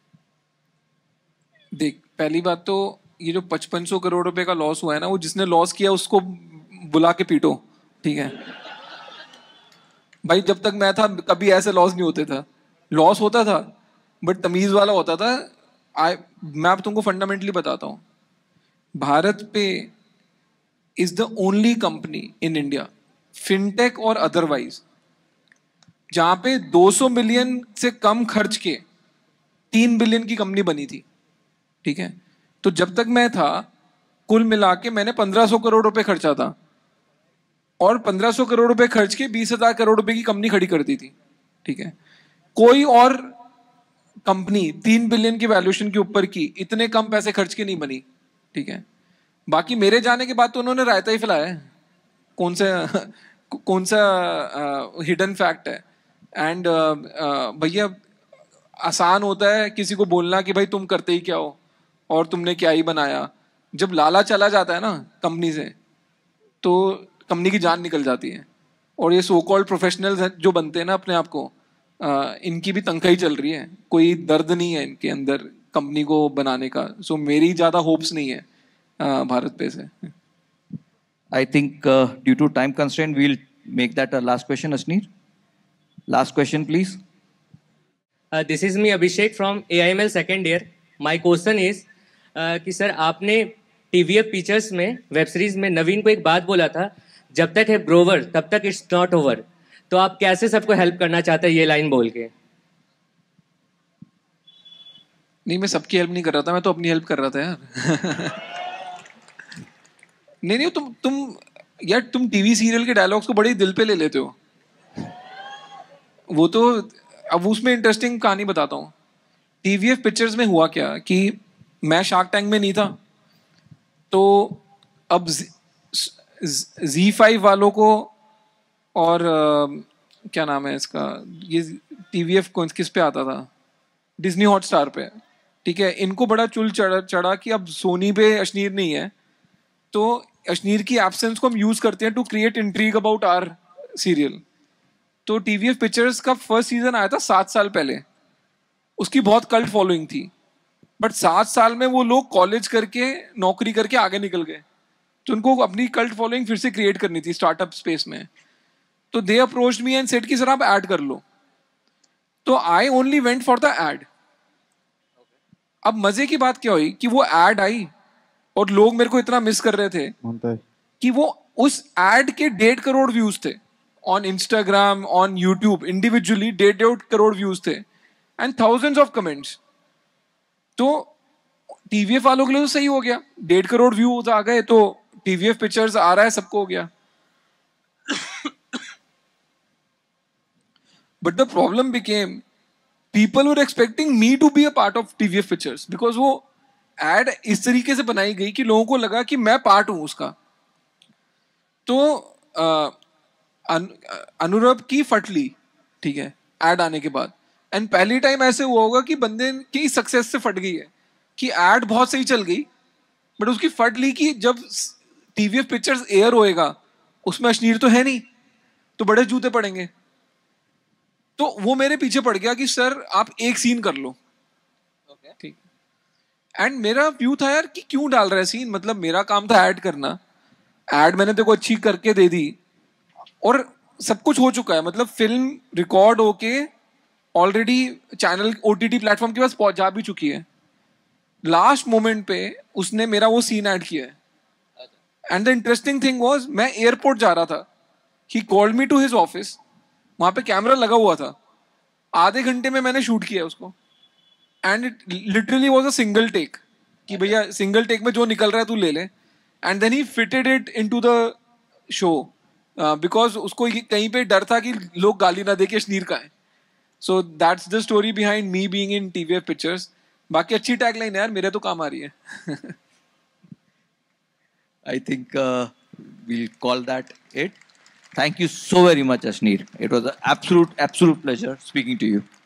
देख, पहली बात तो ये जो पचपन सौ करोड़ रुपए का लॉस हुआ है ना, वो जिसने लॉस किया उसको बुला के पीटो, ठीक है भाई। जब तक मैं था कभी ऐसे लॉस नहीं होते था। लॉस होता था बट तमीज वाला होता था। आई मैं अब तुमको फंडामेंटली बताता हूँ। BharatPe is the only company in India, fintech और अदरवाइज, जहां पे दो सौ मिलियन से कम खर्च के तीन बिलियन की कंपनी बनी थी, ठीक है। तो जब तक मैं था कुल मिला के मैंने पंद्रह सौ करोड़ रुपए खर्चा था और पंद्रह सौ करोड़ रुपए खर्च के बीस हजार करोड़ रुपए की कंपनी खड़ी कर दी थी, ठीक है। कोई और कंपनी तीन बिलियन की वैल्यूएशन के ऊपर की इतने कम पैसे खर्च के नहीं बनी, ठीक है। बाकी मेरे जाने के बाद तो उन्होंने रायता ही फैलाया है। कौन सा कौन सा हिडन फैक्ट है। एंड भैया आसान होता है किसी को बोलना कि भाई तुम करते ही क्या हो और तुमने क्या ही बनाया। जब लाला चला जाता है ना कंपनी से तो कंपनी की जान निकल जाती है। और ये सो कॉल्ड प्रोफेशनल्स जो बनते हैं ना अपने आप को, आ, इनकी भी तनख्वाही चल रही है, कोई दर्द नहीं है इनके अंदर कंपनी को बनाने का। सो so, मेरी ज़्यादा होप्स नहीं है आ, भारत पे से। I think uh, due to time constraint, we'll make that a last question, Ashneer. Last question, please. Uh, this is me, Abhishek from A I M L second year. My question is uh, कि sir आपने T V F Pictures में web series में नवीन को एक बात बोला था, जब तक है ग्रोवर तब तक इट्स नॉट ओवर। तो आप कैसे सबको हेल्प करना चाहते हैं ये लाइन बोल के? नहीं, मैं सबकी हेल्प नहीं कर रहा था, मैं तो अपनी हेल्प कर रहा था यार। नहीं नहीं तुम तुम यार तुम टीवी सीरियल के डायलॉग्स को बड़े दिल पे ले लेते हो। वो तो अब उसमें इंटरेस्टिंग कहानी बताता हूँ। टीवीएफ पिक्चर्स में हुआ क्या कि मैं शार्क टैंक में नहीं था, तो अब जी फाइव वालों को और uh, क्या नाम है इसका, ये टीवीएफ कौन किस पे आता था, डिज्नी हॉटस्टार पे, ठीक है। इनको बड़ा चुल चढ़ा चढ़ा कि अब सोनी पे अश्नीर नहीं है, तो अश्नीर की एब्सेंस को हम यूज करते हैं to create intrigue about our serial. तो टीवीएफ पिक्चर्स का फर्स्ट सीजन आया था सात साल पहले, उसकी बहुत कल्ट फॉलोइंग थी, बट सात साल में वो लोग कॉलेज करके नौकरी करके आगे निकल गए, तो उनको अपनी कल्ट फॉलोइंग फिर से क्रिएट करनी थी स्टार्टअप स्पेस में। तो they approached me and said कि सर आप ऐड कर लो। तो I only went for the ad. अब मजे की बात क्या हुई कि वो ऐड आई और लोग मेरे को इतना मिस कर रहे थे कि वो उस एड के डेढ़ करोड़ व्यूज थे on Instagram, on YouTube, individually डेढ़ डेढ़ करोड़ व्यूज थे एंड थाउजेंड्स ऑफ कमेंट्स। तो टीवीएफ वालों के लिए तो सही हो गया, डेढ़ करोड़ व्यूज आ गए, तो टीवीएफ पिक्चर्स आ रहा है, सबको हो गया। But the problem became people were expecting me to be a part of T V F Pictures because वो एड इस तरीके से बनाई गई कि लोगों को लगा कि मैं पार्ट हूं उसका। तो अनुरभ की फटली, ठीक है, एड आने के बाद। एंड पहली टाइम ऐसे हुआ होगा कि बंदे की सक्सेस से फट गई है कि एड बहुत सही चल गई, बट उसकी फट ली कि जब टीवीएफ पिक्चर्स एयर होएगा उसमें अश्नीर तो है नहीं, तो बड़े जूते पड़ेंगे। तो वो मेरे पीछे पड़ गया कि सर आप एक सीन कर लो, ठीक। एंड मेरा व्यू था यार कि क्यों डाल रहा है सीन, मतलब मेरा काम था ऐड करना। ऐड मैंने तेरे को अच्छी करके दे दी और सब कुछ हो चुका है, मतलब फिल्म रिकॉर्ड होके ऑलरेडी चैनल ओटीटी प्लेटफॉर्म के पास पहुंचा भी चुकी है। लास्ट मोमेंट पे उसने मेरा वो सीन ऐड किया है। And the interesting thing was, मैं एयरपोर्ट जा रहा था, he called me to his office, वहां पे कैमरा लगा हुआ था, आधे घंटे में मैंने शूट किया उसको। And it literally was a single take कि भैया सिंगल टेक में जो निकल रहा है तू ले ले। And then he fitted it into the show because उसको कहीं पे डर था कि लोग गाली ना दे के अश्नीर का है। So that's the story behind me being in TVF pictures. बाकी अच्छी टैगलाइन है यार, मेरे तो काम आ रही है। I think uh, we'll call that it. Thank you so very much, Ashneer. It was an absolute, absolute pleasure speaking to you.